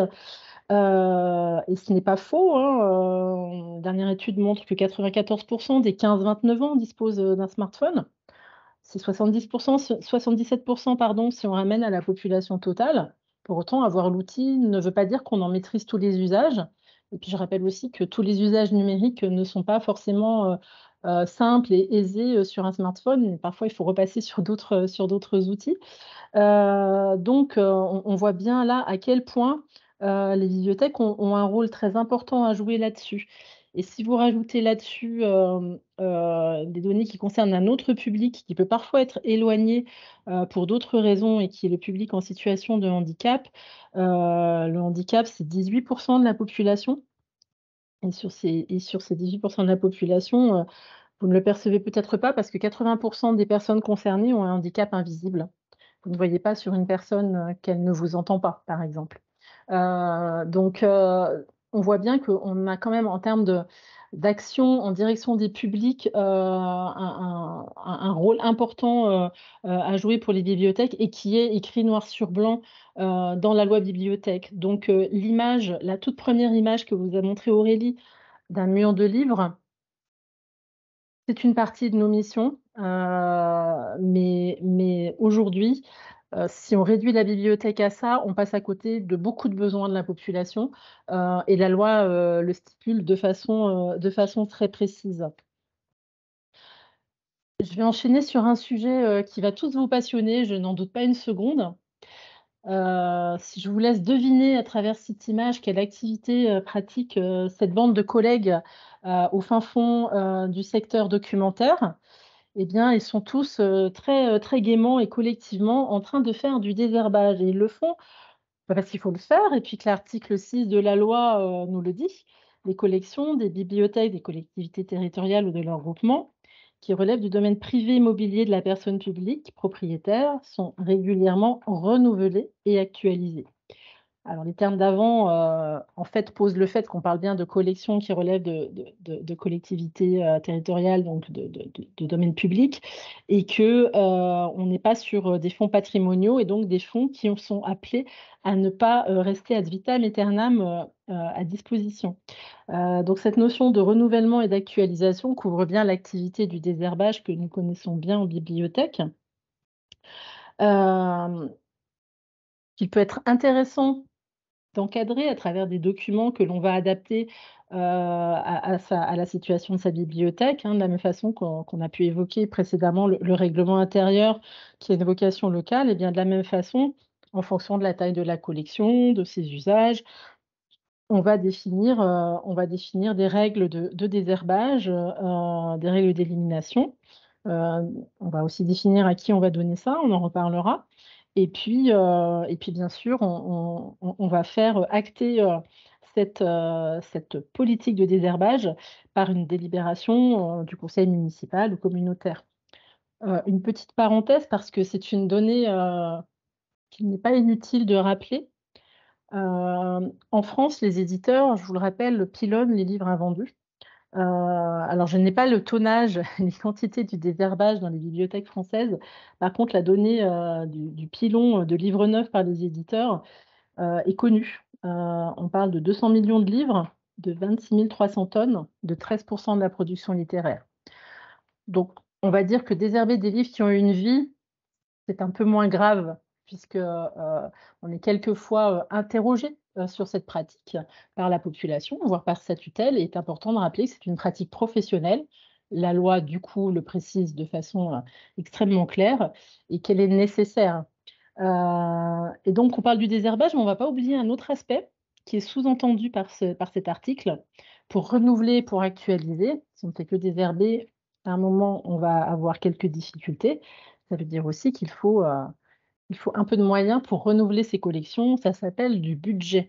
Heu et ce n'est pas faux, hein, heu, une dernière étude montre que quatre-vingt-quatorze des quinze vingt-neuf ans disposent, heu, d'un smartphone. C'est soixante-dix so soixante-dix-sept pardon, si on ramène à la population totale. Pour autant, avoir l'outil ne veut pas dire qu'on en maîtrise tous les usages et puis je rappelle aussi que tous les usages numériques ne sont pas forcément, heu heu, simples et aisés, heu, sur un smartphone. Parfois, il faut repasser sur d'autres, sur d'autres outils. Heu, donc, heu, on on voit bien là à quel point, heu, les bibliothèques ont ont un rôle très important à jouer là-dessus et si vous rajoutez là-dessus, hem, heu, des données qui concernent un autre public qui peut parfois être éloigné, heu, pour d'autres raisons et qui est le public en situation de handicap. Heu, le handicap, c'est dix-huit de la population et sur ces et sur ces dix-huit de la population, heu, vous ne le percevez peut-être pas parce que quatre-vingts des personnes concernées ont un handicap invisible. Vous ne voyez pas sur une personne, heu, qu'elle ne vous entend pas, par exemple. Heu, donc heu, on voit bien qu'on a quand même en termes de d'action en direction des publics, heu, un un un un rôle important, heu heu, à jouer pour les bibliothèques et qui est écrit noir sur blanc, heu, dans la loi bibliothèque. Donc heu, l'image, la toute première image que vous a montrée Aurélie d'un mur de livres c'est une partie de nos missions, heu, mais mais aujourd'hui, heu, si on réduit la bibliothèque à ça, on passe à côté de beaucoup de besoins de la population, heu et la loi, heu, le stipule de façon, heu, de façon très précise. Je vais enchaîner sur un sujet, heu, qui va tous vous passionner, je n'en doute pas une seconde. Heu, si je vous laisse deviner à travers cette image quelle activité, heu, pratique, heu, cette bande de collègues, heu, au fin fond, heu, du secteur documentaire. Eh bien, ils sont tous, heu, très, heu, très gaiement et collectivement en train de faire du désherbage et ils le font, bah, parce qu'il faut le faire et puis que l'article six de la loi, heu, nous le dit. Les collections des bibliothèques, des collectivités territoriales ou de leurs groupements qui relèvent du domaine privé immobilier de la personne publique propriétaire sont régulièrement renouvelées et actualisées. Alors les termes d'avant, heu, en fait, posent le fait qu'on parle bien de collections qui relèvent de de de de collectivités, heu, territoriales, donc de de de de domaine public et que, heu, on n'est pas sur, heu, des fonds patrimoniaux et donc des fonds qui en sont appelés à ne pas, heu, rester ad vitam aeternam, heu heu, à disposition. Heu, donc cette notion de renouvellement et d'actualisation couvre bien l'activité du désherbage que nous connaissons bien en bibliothèque. Hem, qu'il peut être intéressant d'encadrer à travers des documents que l'on va adapter, heu, à à sa à la situation de sa bibliothèque, hein, de la même façon qu'on qu'on a pu évoquer précédemment le le règlement intérieur qui a une vocation locale et bien de la même façon, en fonction de la taille de la collection, de ses usages, on va définir, heu, on va définir des règles de de désherbage, heu, des règles d'élimination. Heu, on va aussi définir à qui on va donner ça, on en reparlera et puis, heu et puis bien sûr, on on on on va faire acter, heu, cette, heu, cette politique de désherbage par une délibération, heu, du conseil municipal ou communautaire. Heu, une petite parenthèse parce que c'est une donnée, heu, qu'il n'est pas inutile de rappeler. Hem, en France, les éditeurs, je vous le rappelle, pilonnent les livres invendus. Heu, alors je n'ai pas le tonnage, les quantités du désherbage dans les bibliothèques françaises. Par contre, la donnée, heu, du du pilon, de livres neufs par les éditeurs, heu, est connue. Heu, on parle de deux cents millions de livres, de vingt-six mille trois cents tonnes, de treize de la production littéraire. Donc on va dire que désherber des livres qui ont eu une vie, c'est un peu moins grave puisque, heu, on est quelquefois, heu, interrogé, heu, sur cette pratique par la population, voire par sa tutelle. Il est important de rappeler que c'est une pratique professionnelle. La loi, du coup, le précise de façon, heu, extrêmement claire et qu'elle est nécessaire. Heu et donc on parle du désherbage, mais on ne va pas oublier un autre aspect qui est sous-entendu par ce par cet article. Pour renouveler, pour actualiser, si on ne fait que désherber, à un moment, on va avoir quelques difficultés. Ça veut dire aussi qu'il faut, heu, il faut un peu de moyens pour renouveler ses collections, ça s'appelle du budget.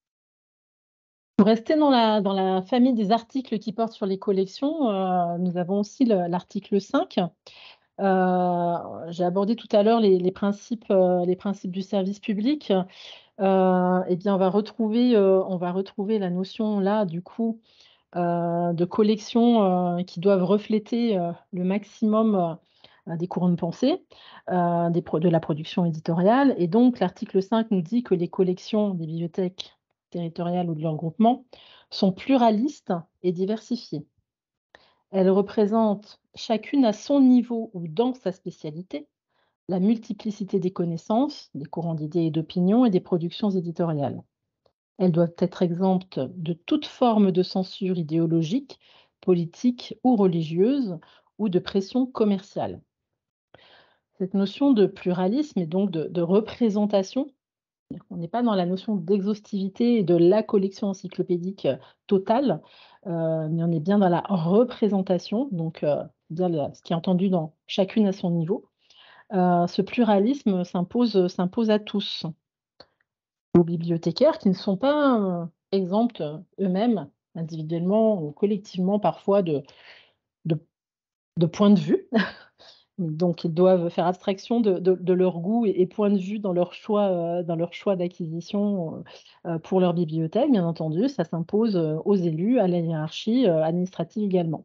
Pour rester dans la dans la famille des articles qui portent sur les collections, heu, nous avons aussi le l'article cinq. Heu, j'ai abordé tout à l'heure les les principes, heu, les principes du service public. Heu et bien, on va retrouver, heu, on va retrouver la notion là, du coup, heu, de collections, heu, qui doivent refléter, heu, le maximum, heu, des courants de pensée, heu, des pro de la production éditoriale et donc l'article cinq nous dit que les collections des bibliothèques territoriales ou de leurs groupements sont pluralistes et diversifiées. Elles représentent, chacune à son niveau ou dans sa spécialité, la multiplicité des connaissances, des courants d'idées et d'opinions et des productions éditoriales. Elles doivent être exemptes de toute forme de censure idéologique, politique ou religieuse ou de pression commerciale. Cette notion de pluralisme et donc de, de représentation, on n'est pas dans la notion d'exhaustivité et de la collection encyclopédique euh, totale, euh, mais on est bien dans la représentation, donc euh, bien la- ce qui est entendu dans chacune à son niveau. Euh, ce pluralisme s'impose s'impose à tous, aux bibliothécaires qui ne sont pas, heu, exemptes, heu, eux-mêmes, individuellement ou collectivement parfois de de de points de vue. Donc ils doivent faire abstraction de de de leur goût et et point de vue dans leur choix, heu, dans leur choix d'acquisition, heu heu, pour leur bibliothèque, bien entendu. Ça s'impose, heu, aux élus, à la hiérarchie, heu, administrative également.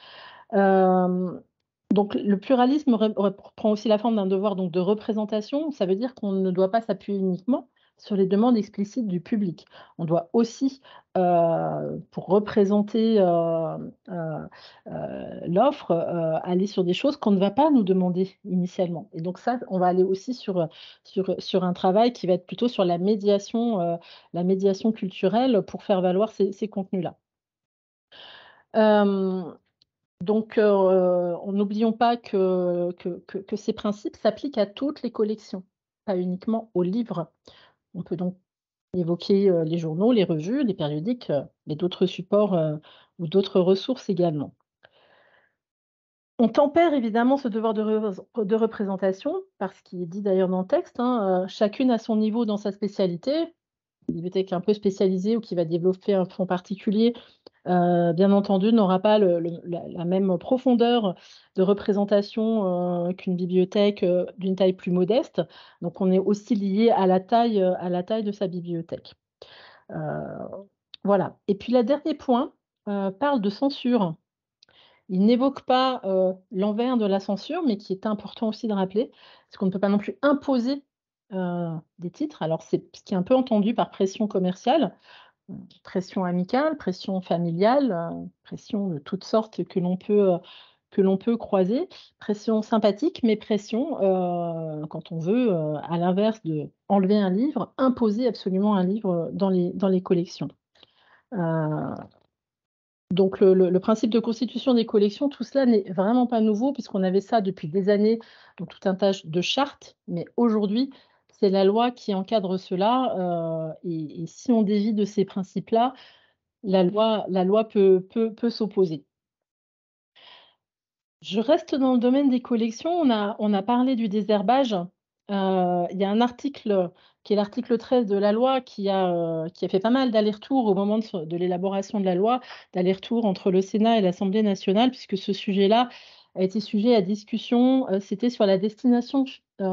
Hem, donc le pluralisme rep reprend aussi la forme d'un devoir donc de représentation. Ça veut dire qu'on ne doit pas s'appuyer uniquement sur les demandes explicites du public. On doit aussi, heu, pour représenter, heu heu heu, l'offre, heu, aller sur des choses qu'on ne va pas nous demander initialement et donc ça, on va aller aussi sur, heu, sur, sur un travail qui va être plutôt sur la médiation, heu, la médiation culturelle pour faire valoir ces ces contenus-là. Hem donc, heu, en n'oublions pas que que que que ces principes s'appliquent à toutes les collections, pas uniquement aux livres. On peut donc évoquer, heu, les journaux, les revues, les périodiques, heu, et d'autres supports, heu, ou d'autres ressources également. On tempère évidemment ce devoir de rev de représentation par ce qui est dit d'ailleurs dans le texte, hein, heu, chacune à son niveau dans sa spécialité. Une bibliothèque un peu spécialisée ou qui va développer un fonds particulier, Heu, bien entendu, n'aura pas le le la la même profondeur de représentation, heu, qu'une bibliothèque, heu, d'une taille plus modeste. Donc on est aussi lié à la taille, heu, à la taille de sa bibliothèque. Heu, voilà et puis le dernier point, heu, parle de censure. Il n'évoque pas, heu, l'envers de la censure, mais qui est important aussi de rappeler, parce qu'on ne peut pas non plus imposer, heu, des titres. Alors c'est ce qui est un peu entendu par pression commerciale. Mmh, pression amicale, pression familiale, heu, pression de toutes sortes que l'on peut, heu, que l'on peut croiser. Pression sympathique, mais pression, heu, quand on veut, heu, à l'inverse de enlever un livre, imposer absolument un livre, dans les dans les collections. Heu, donc le le le principe de constitution des collections, tout cela n'est vraiment pas nouveau puisqu'on avait ça depuis des années dans tout un tas de chartes, mais aujourd'hui, c'est la loi qui encadre cela, heu et et si on dévie de ces principes-là, la loi la loi peut peut peut s'opposer. Je reste dans le domaine des collections. On a on a parlé du désherbage. Heu, il y a un article qui est l'article treize de la loi qui a, heu, qui a fait pas mal d'allers-retours au moment de son de l'élaboration de la loi, d'allers-retours entre le Sénat et l'Assemblée nationale puisque ce sujet-là a été sujet à discussion, heu, c'était sur la destination ch heu,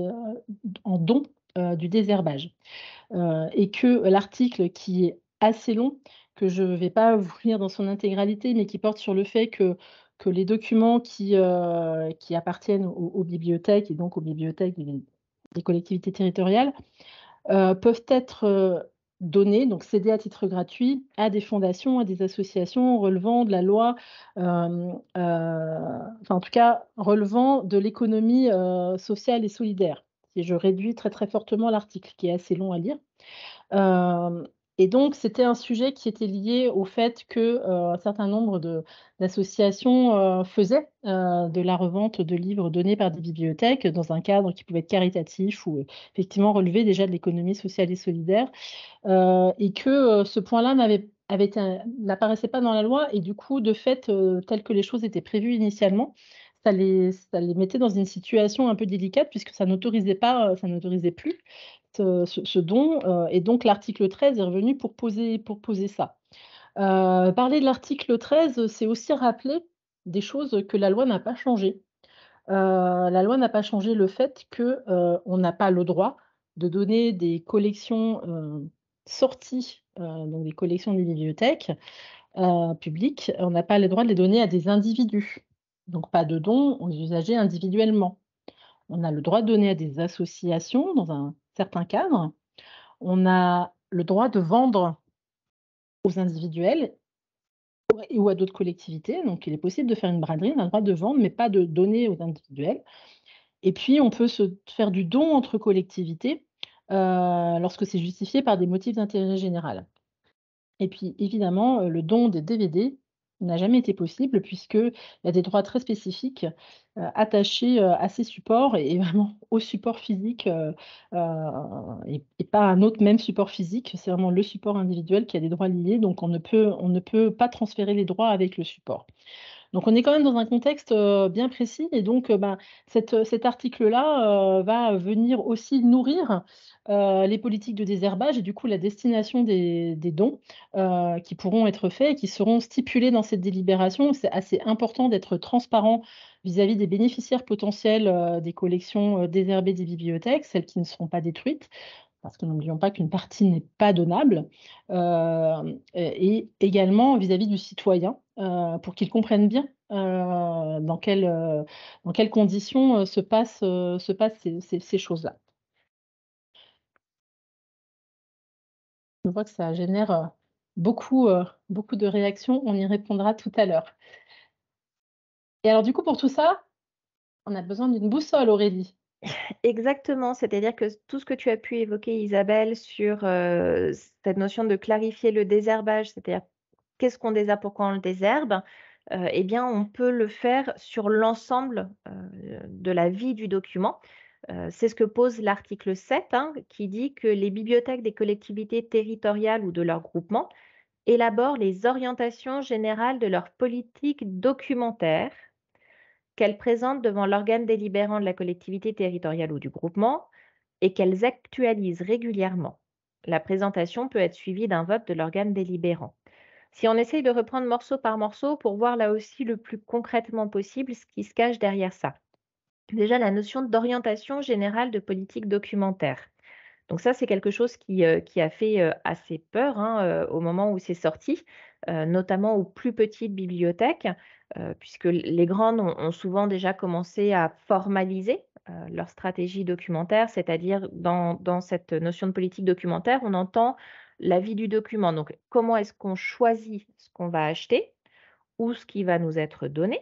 en don, heu, du désherbage. Heu et que l'article qui est assez long, que je ne vais pas vous lire dans son intégralité, mais qui porte sur le fait que que les documents qui, heu, qui appartiennent aux aux bibliothèques et donc aux bibliothèques des des collectivités territoriales, heu, peuvent être, heu, donnés, donc cédés à titre gratuit à des fondations, à des associations relevant de la loi, hem, heu, enfin en tout cas relevant de l'économie, heu, sociale et solidaire. Si je réduis très, très fortement l'article qui est assez long à lire. Hem et donc c'était un sujet qui était lié au fait que, heu, un certain nombre de d'associations, heu, faisaient, heu, de la revente de livres donnés par des bibliothèques dans un cadre qui pouvait être caritatif ou, heu, effectivement relever déjà de l'économie sociale et solidaire, heu et que, heu, ce point-là n'avait avait été n'apparaissait pas dans la loi et du coup, de fait, heu, telles que les choses étaient prévues initialement, ça les ça les mettait dans une situation un peu délicate puisque ça n'autorisait pas, heu, ça n'autorisait plus ce ce ce don, heu et donc l'article treize est revenu pour poser pour poser ça. Heu, parler de l'article treize, c'est aussi rappeler des choses que la loi n'a pas changées. Heu, la loi n'a pas changé le fait que, heu, on n'a pas le droit de donner des collections, heu, sorties, heu, donc des collections des bibliothèques, heu, publiques, on n'a pas le droit de les donner à des individus. Donc pas de dons aux usagers individuellement. On a le droit de donner à des associations dans un certain cadre. On a le droit de vendre aux individuels et ou à d'autres collectivités. Donc il est possible de faire une braderie, on a le droit de vendre, mais pas de donner aux individuels. Et puis on peut se faire du don entre collectivités, heu, lorsque c'est justifié par des motifs d'intérêt général. Et puis évidemment, heu, le don des D V D n'a jamais été possible puisqu'il y a des droits très spécifiques, heu, attachés, heu, à ces supports et vraiment au support physique, heu heu et et pas un autre même support physique. C'est vraiment le support individuel qui a des droits liés, donc on ne peut on ne peut pas transférer les droits avec le support. Donc on est quand même dans un contexte, heu, bien précis et donc heu, ben, cet, cet article-là, heu, va venir aussi nourrir, heu, les politiques de désherbage et du coup la destination des des dons, heu, qui pourront être faits et qui seront stipulés dans cette délibération. C'est assez important d'être transparent vis-à-vis des bénéficiaires potentiels, heu, des collections, heu, désherbées des bibliothèques, celles qui ne seront pas détruites. Parce que n'oublions pas qu'une partie n'est pas donnable, hem, et également vis-à-vis du citoyen, heu, pour qu'il comprenne bien, heu, dans quelles, heu, dans quelles conditions, heu, se passent, heu, se passent ces ces ces choses-là. Je vois que ça génère, heu, beaucoup, heu, beaucoup de réactions. On y répondra tout à l'heure. Et alors du coup, pour tout ça, on a besoin d'une boussole, Aurélie. Exactement, c'est-à-dire que tout ce que tu as pu évoquer Isabelle sur, heu, cette notion de clarifier le désherbage, c'est-à-dire qu'est-ce qu'on désherbe, pourquoi on le désherbe? Heu et bien, on peut le faire sur l'ensemble, heu, de la vie du document. Heu, c'est ce que pose l'article sept, hein, qui dit que les bibliothèques des collectivités territoriales ou de leurs groupements élaborent les orientations générales de leur politique documentaire qu'elles présentent devant l'organe délibérant de la collectivité territoriale ou du groupement et qu'elles actualisent régulièrement. La présentation peut être suivie d'un vote de l'organe délibérant. Si on essaye de reprendre morceau par morceau pour voir là aussi le plus concrètement possible ce qui se cache derrière ça. Déjà, la notion d'orientation générale de politique documentaire. Donc ça, c'est quelque chose qui, heu, qui a fait, heu, assez peur, hein, heu, au moment où c'est sorti, heu, notamment aux plus petites bibliothèques, heu, puisque l les grandes ont ont souvent déjà commencé à formaliser, heu, leur stratégie documentaire, c'est-à-dire dans dans cette notion de politique documentaire, on entend la vie du document. Donc comment est-ce qu'on choisit ce qu'on va acheter ou ce qui va nous être donné?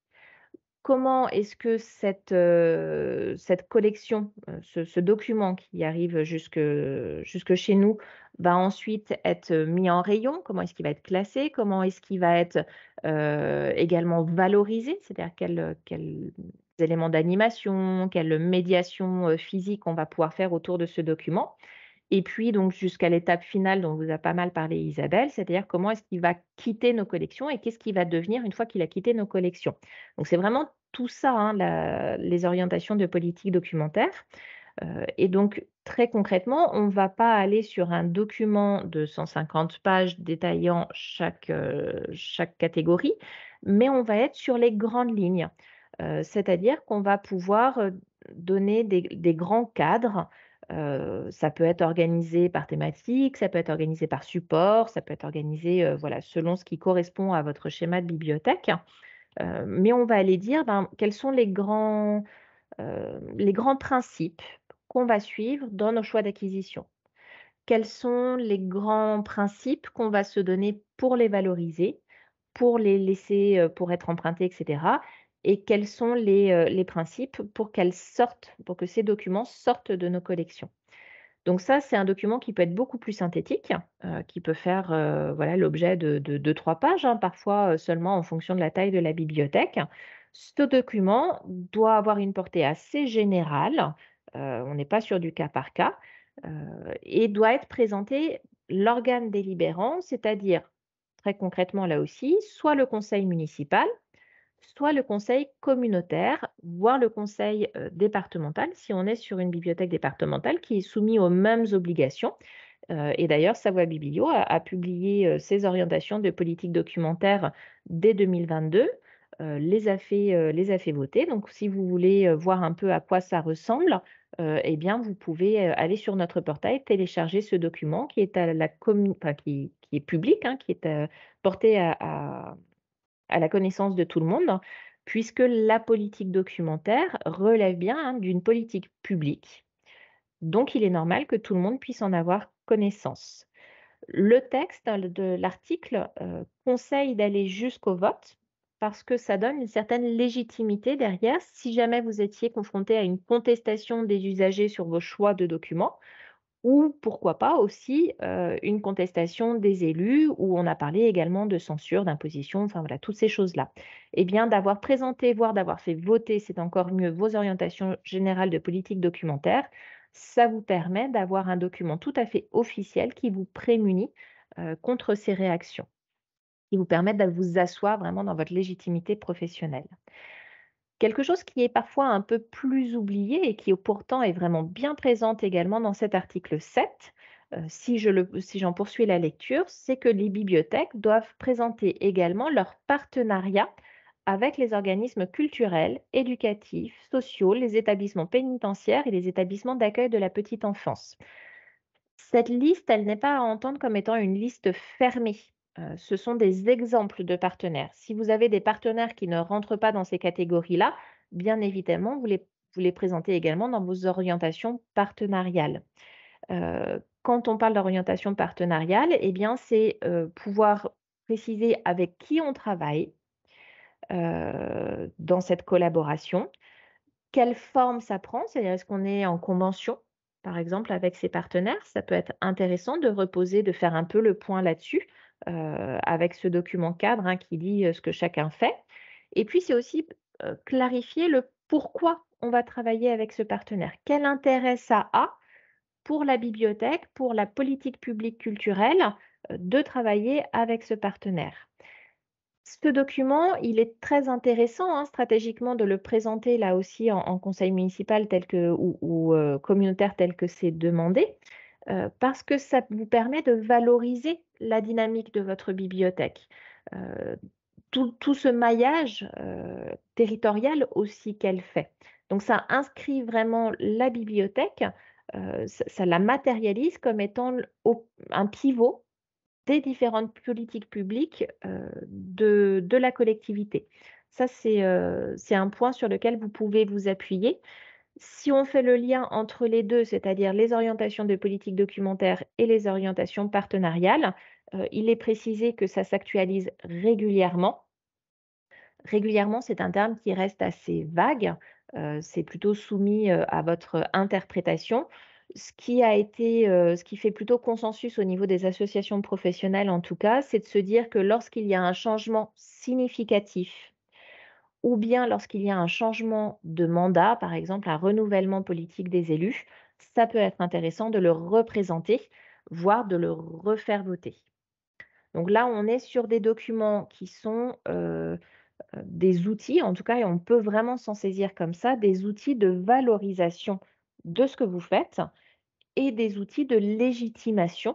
Comment est-ce que cette, heu, cette collection, heu, ce ce document qui arrive jusque jusque chez nous va ensuite être mis en rayon? Comment est-ce qu'il va être classé? Comment est-ce qu'il va être, heu, également valorisé? C'est-à-dire quels, quels éléments d'animation, quelle médiation, heu, physique on va pouvoir faire autour de ce document? Et puis donc jusqu'à l'étape finale dont vous a pas mal parlé Isabelle, c'est-à-dire comment est-ce qu'il va quitter nos collections et qu'est-ce qu'il va devenir une fois qu'il a quitté nos collections? Donc c'est vraiment tout ça, hein, la les orientations de politique documentaire, heu et donc très concrètement, on ne va pas aller sur un document de cent cinquante pages détaillant chaque, heu, chaque catégorie, mais on va être sur les grandes lignes. Heu, c'est-à-dire qu'on va pouvoir, heu, donner des des grands cadres, heu, ça peut être organisé par thématique, ça peut être organisé par support, ça peut être organisé, heu, voilà, selon ce qui correspond à votre schéma de bibliothèque. Heu, mais on va aller dire, ben, quels sont les grands, heu, les grands principes qu'on va suivre dans nos choix d'acquisition. Quels sont les grands principes qu'on va se donner pour les valoriser, pour les laisser, heu, pour être empruntés et cetera, et quels sont les, heu, les principes pour qu'elles sortent, pour que ces documents sortent de nos collections. Donc ça, c'est un document qui peut être beaucoup plus synthétique, heu, qui peut faire, heu, voilà, l'objet de de deux-trois pages, hein, parfois, heu, seulement en fonction de la taille de la bibliothèque. Ce document doit avoir une portée assez générale, heu, on n'est pas sur du cas par cas, heu et doit être présenté l'organe délibérant, c'est-à-dire, très concrètement là aussi, soit le conseil municipal, soit le conseil communautaire, voire le conseil, heu, départemental, si on est sur une bibliothèque départementale qui est soumis aux mêmes obligations. Heu et d'ailleurs Savoie Biblio a a publié, heu, ses orientations de politique documentaire dès deux mille vingt-deux, heu, les a fait, heu, les a fait voter. Donc si vous voulez, heu, voir un peu à quoi ça ressemble, heu et bien vous pouvez, heu, aller sur notre portail, télécharger ce document qui est à la commu enfin qui qui est public, hein, qui est, heu, porté à à à la connaissance de tout le monde, puisque la politique documentaire relève bien, hein, d'une politique publique. Donc il est normal que tout le monde puisse en avoir connaissance. Le texte hein, de l'article, heu, conseille d'aller jusqu'au vote parce que ça donne une certaine légitimité derrière. Si jamais vous étiez confronté à une contestation des usagers sur vos choix de documents, ou pourquoi pas aussi, heu, une contestation des élus où on a parlé également de censure, d'imposition, enfin voilà, toutes ces choses-là. Eh bien, d'avoir présenté, voire d'avoir fait voter, c'est encore mieux, vos orientations générales de politique documentaire, ça vous permet d'avoir un document tout à fait officiel qui vous prémunit, heu, contre ces réactions, qui vous permettent de vous asseoir vraiment dans votre légitimité professionnelle. Quelque chose qui est parfois un peu plus oublié et qui pourtant est vraiment bien présente également dans cet article sept, heu, si je le si j'en poursuis la lecture, c'est que les bibliothèques doivent présenter également leur partenariat avec les organismes culturels, éducatifs, sociaux, les établissements pénitentiaires et les établissements d'accueil de la petite enfance. Cette liste, elle n'est pas à entendre comme étant une liste fermée. Heu, ce sont des exemples de partenaires. Si vous avez des partenaires qui ne rentrent pas dans ces catégories-là, bien évidemment, vous les vous les présentez également dans vos orientations partenariales. Heu, quand on parle d'orientation partenariale, eh bien, c'est, heu, pouvoir préciser avec qui on travaille, heu, dans cette collaboration, quelle forme ça prend? C'est-à-dire, est-ce qu'on est en convention, par exemple, avec ses partenaires? Ça peut être intéressant de reposer, de faire un peu le point là-dessus, heu, avec ce document cadre, hein, qui dit, heu, ce que chacun fait. Et puis, c'est aussi, heu, clarifier le pourquoi on va travailler avec ce partenaire. Quel intérêt ça a pour la bibliothèque, pour la politique publique culturelle, heu, de travailler avec ce partenaire? Ce document, il est très intéressant, hein, stratégiquement de le présenter là aussi en en conseil municipal tel que ou ou, heu, communautaire tel que c'est demandé, heu, parce que ça vous permet de valoriser la dynamique de votre bibliothèque. Heu, tout tout ce maillage, heu, territorial aussi qu'elle fait. Donc ça inscrit vraiment la bibliothèque, heu, ça ça la matérialise comme étant l au un pivot des différentes politiques publiques, heu, de de la collectivité. Ça, c'est, heu, c'est un point sur lequel vous pouvez vous appuyer. Si on fait le lien entre les deux, c'est-à-dire les orientations de politique documentaire et les orientations partenariales, heu, il est précisé que ça s'actualise régulièrement. Régulièrement, c'est un terme qui reste assez vague, heu, c'est plutôt soumis, heu, à votre interprétation. Ce qui a été, heu, ce qui fait plutôt consensus au niveau des associations professionnelles en tout cas, c'est de se dire que lorsqu'il y a un changement significatif ou bien lorsqu'il y a un changement de mandat, par exemple un renouvellement politique des élus, ça peut être intéressant de le représenter, voire de le refaire voter. Donc là, on est sur des documents qui sont, heu heu, des outils, en tout cas, et on peut vraiment s'en saisir comme ça, des outils de valorisation de ce que vous faites et des outils de légitimation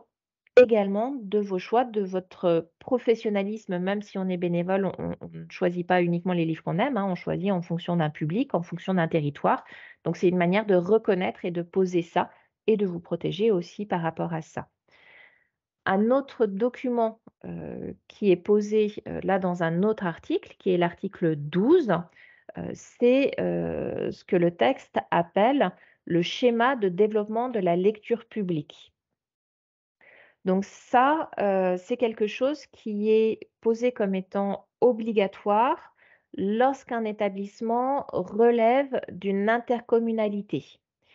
également de vos choix, de votre professionnalisme, même si on est bénévole, on on on ne choisit pas uniquement les livres qu'on aime, hein, on choisit en fonction d'un public, en fonction d'un territoire. Donc c'est une manière de reconnaître et de poser ça et de vous protéger aussi par rapport à ça. Un autre document, heu, qui est posé, heu, là dans un autre article, qui est l'article douze, heu, c'est, heu, ce que le texte appelle le schéma de développement de la lecture publique. Donc ça, heu, c'est quelque chose qui est posé comme étant obligatoire lorsqu'un établissement relève d'une intercommunalité.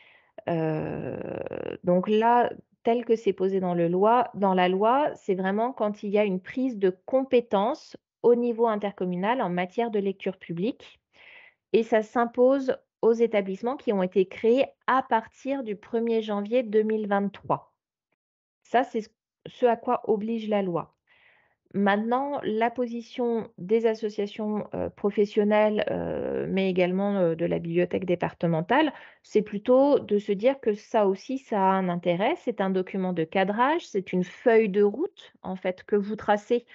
Heu, donc là, tel que c'est posé dans le loi dans la loi, c'est vraiment quand il y a une prise de compétence au niveau intercommunal en matière de lecture publique et ça s'impose aux établissements qui ont été créés à partir du premier janvier deux mille vingt-trois. Ça, c'est ce ce à quoi oblige la loi. Maintenant, la position des associations, heu, professionnelles, heu, mais également, heu, de la bibliothèque départementale, c'est plutôt de se dire que ça aussi, ça a un intérêt. C'est un document de cadrage, c'est une feuille de route, en fait, que vous tracez,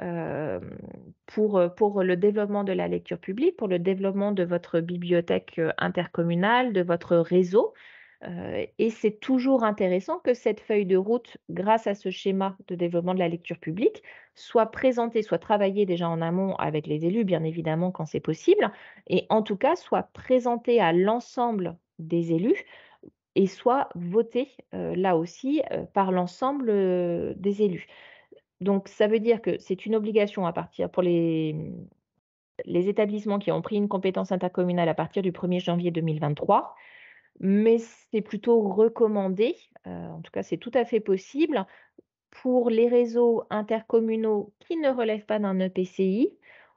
hem, pour, heu, pour le développement de la lecture publique, pour le développement de votre bibliothèque, heu, intercommunale, de votre réseau. Heu et c'est toujours intéressant que cette feuille de route, grâce à ce schéma de développement de la lecture publique, soit présentée, soit travaillée déjà en amont avec les élus, bien évidemment, quand c'est possible et en tout cas, soit présentée à l'ensemble des élus et soit votée, heu, là aussi, heu, par l'ensemble, heu, des élus. Donc ça veut dire que c'est une obligation à partir pour les, mmh, les établissements qui ont pris une compétence intercommunale à partir du premier janvier deux mille vingt-trois. Mais c'est plutôt recommandé, heu, en tout cas, c'est tout à fait possible pour les réseaux intercommunaux qui ne relèvent pas d'un E P C I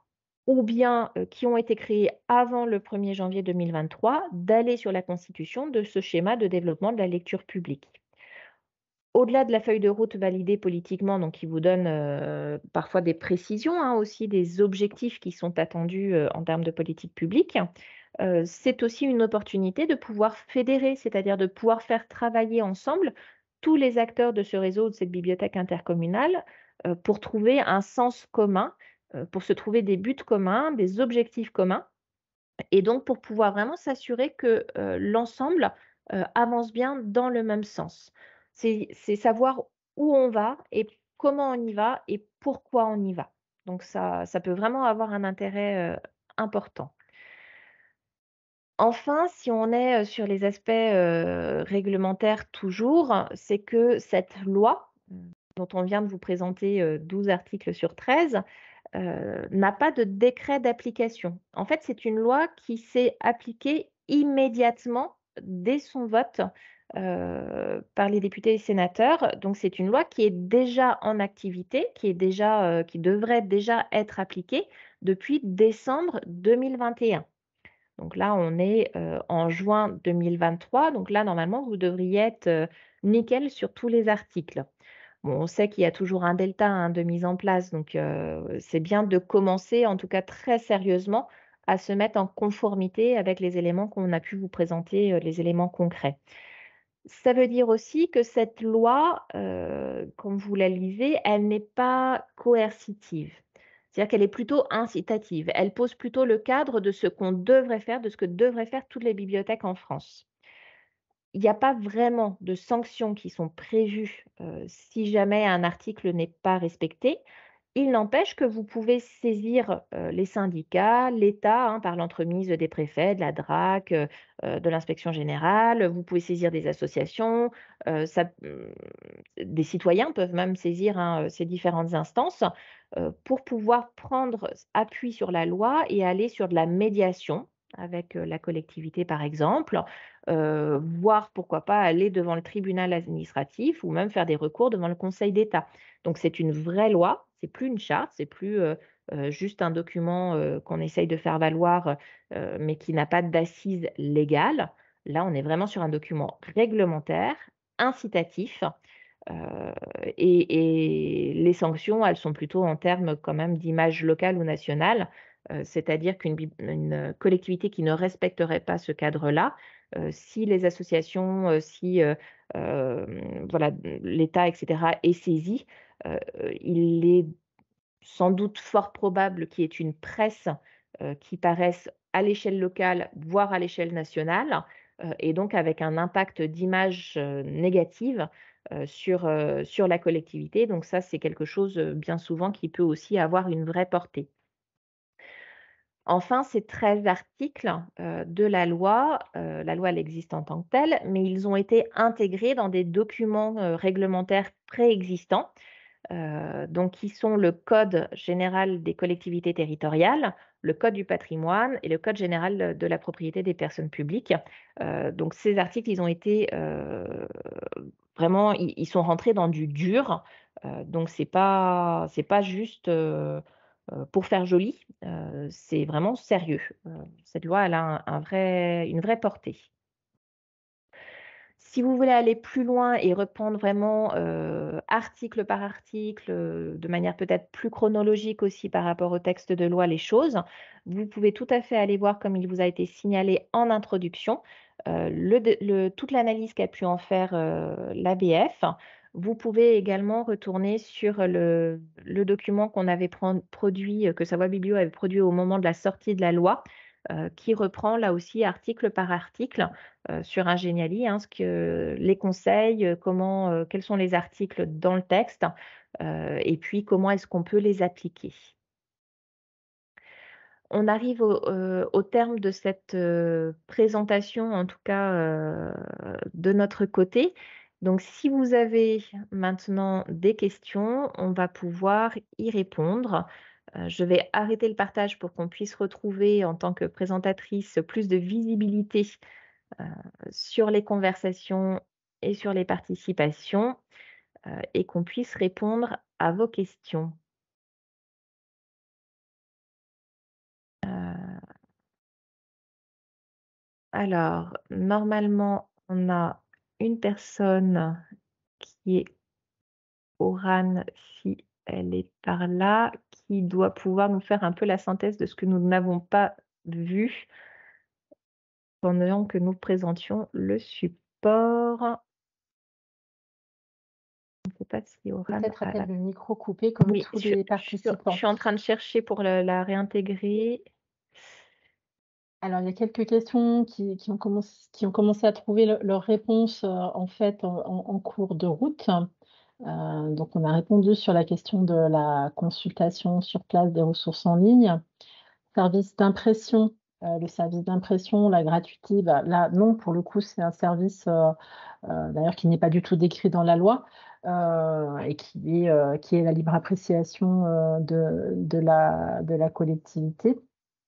ou bien, heu, qui ont été créés avant le premier janvier deux mille vingt-trois, d'aller sur la constitution de ce schéma de développement de la lecture publique. Au-delà de la feuille de route validée politiquement, donc qui vous donne, heu, parfois des précisions, hein, aussi des objectifs qui sont attendus, heu, en termes de politique publique, heu, c'est aussi une opportunité de pouvoir fédérer, c'est-à-dire de pouvoir faire travailler ensemble tous les acteurs de ce réseau, de cette bibliothèque intercommunale, heu, pour trouver un sens commun, heu, pour se trouver des buts communs, des objectifs communs et donc pour pouvoir vraiment s'assurer que, heu, l'ensemble, heu, avance bien dans le même sens. C'est c'est savoir où on va et comment on y va et pourquoi on y va. Donc ça ça peut vraiment avoir un intérêt, heu, important. Enfin, si on est, heu, sur les aspects, heu, réglementaires toujours, c'est que cette loi, mmh, dont on vient de vous présenter, heu, douze articles sur treize, heu, n'a pas de décret d'application. En fait, c'est une loi qui s'est appliquée immédiatement dès son vote, heu, par les députés et sénateurs. Donc c'est une loi qui est déjà en activité, qui est déjà, heu, qui devrait déjà être appliquée depuis décembre deux mille vingt et un. Donc là, on est, heu, en juin deux mille vingt-trois, donc là, normalement, vous devriez être, heu, nickel sur tous les articles. Bon, on sait qu'il y a toujours un delta, hein, de mise en place, donc heu, c'est bien de commencer, en tout cas très sérieusement, à se mettre en conformité avec les éléments qu'on a pu vous présenter, heu, les éléments concrets. Ça veut dire aussi que cette loi, heu, quand vous la lisez, elle n'est pas coercitive. C'est-à-dire qu'elle est plutôt incitative. Elle pose plutôt le cadre de ce qu'on devrait faire, de ce que devraient faire toutes les bibliothèques en France. Il n'y a pas vraiment de sanctions qui sont prévues, heu, si jamais un article n'est pas respecté. Il n'empêche que vous pouvez saisir, heu, les syndicats, l'État, hein, par l'entremise des préfets, de la D R A C, heu heu, de l'inspection générale. Vous pouvez saisir des associations, heu, ça mmh, des citoyens peuvent même saisir, hein, heu, ces différentes instances, heu, pour pouvoir prendre appui sur la loi et aller sur de la médiation avec, heu, la collectivité, par exemple, heu, voire pourquoi pas aller devant le tribunal administratif ou même faire des recours devant le Conseil d'État. Donc c'est une vraie loi, c'est plus une charte, c'est plus, heu heu, juste un document, heu, qu'on essaye de faire valoir, heu mais qui n'a pas d'assise légale. Là, on est vraiment sur un document réglementaire, incitatif, heu et et les sanctions, elles sont plutôt en termes quand même d'image locale ou nationale, heu, c'est-à-dire qu'une bib une collectivité qui ne respecterait pas ce cadre-là, heu, si les associations, heu, si, heu, hem, voilà, l'État et cetera est saisi, heu, il est sans doute fort probable qu'il y ait une presse, heu, qui paraisse à l'échelle locale, voire à l'échelle nationale, heu et donc avec un impact d'image, heu, négative, heu, sur, heu, sur la collectivité. Donc ça, c'est quelque chose, heu, bien souvent qui peut aussi avoir une vraie portée. Enfin, ces treize articles, heu, de la loi, heu, la loi elle existe en tant que telle, mais ils ont été intégrés dans des documents, heu, réglementaires préexistants. Heu, donc qui sont le Code général des collectivités territoriales, le Code du patrimoine et le Code général, de la propriété des personnes publiques. Heu, donc ces articles, ils ont été, heu, vraiment ils ils sont rentrés dans du dur, heu, donc c'est pas c'est pas juste, heu heu, pour faire joli, heu, c'est vraiment sérieux. Heu, cette loi, elle a un un vrai une vraie portée. Si vous voulez aller plus loin et reprendre vraiment, heu, article par article, heu, de manière peut-être plus chronologique aussi par rapport au texte de loi les choses, vous pouvez tout à fait aller voir comme il vous a été signalé en introduction, heu, le dé le toute l'analyse qu'a pu en faire, heu, l'A B F. Vous pouvez également retourner sur le le document qu'on avait pren produit, heu, que Savoie Biblio avait produit au moment de la sortie de la loi, heu, qui reprend là aussi article par article, heu, sur Ingeniali, hein, ce que les conseils, heu, comment, heu, quels sont les articles dans le texte, heu et puis comment est-ce qu'on peut les appliquer. On arrive au, heu, au terme de cette, heu, présentation, en tout cas, heu, de notre côté. Donc si vous avez maintenant des questions, on va pouvoir y répondre. Heu, je vais arrêter le partage pour qu'on puisse retrouver, en tant que présentatrice, plus de visibilité, heu, sur les conversations et sur les participations, heu et qu'on puisse répondre à vos questions. Heu, alors normalement, on a une personne qui est Orane, si elle est par là, qui doit pouvoir nous faire un peu la synthèse de ce que nous n'avons pas vu pendant que nous présentions le support. Je ne sais pas si Orane Peut-être a a-t-elle le micro coupé comme oui, tous je les je suis je participants. suis en train de chercher pour le la réintégrer. Alors, il y a quelques questions qui qui ont commenc qui ont commencé à trouver le leur réponse, heu, en fait, en en en cours de route. Heu, donc on a répondu sur la question de la consultation sur place des ressources en ligne. Service d'impression, heu, le service d'impression, la gratuité, bah, là, non, pour le coup, c'est un service, heu heu, d'ailleurs qui n'est pas du tout décrit dans la loi, heu et qui est, heu, qui est la libre appréciation, heu, de de la de la collectivité.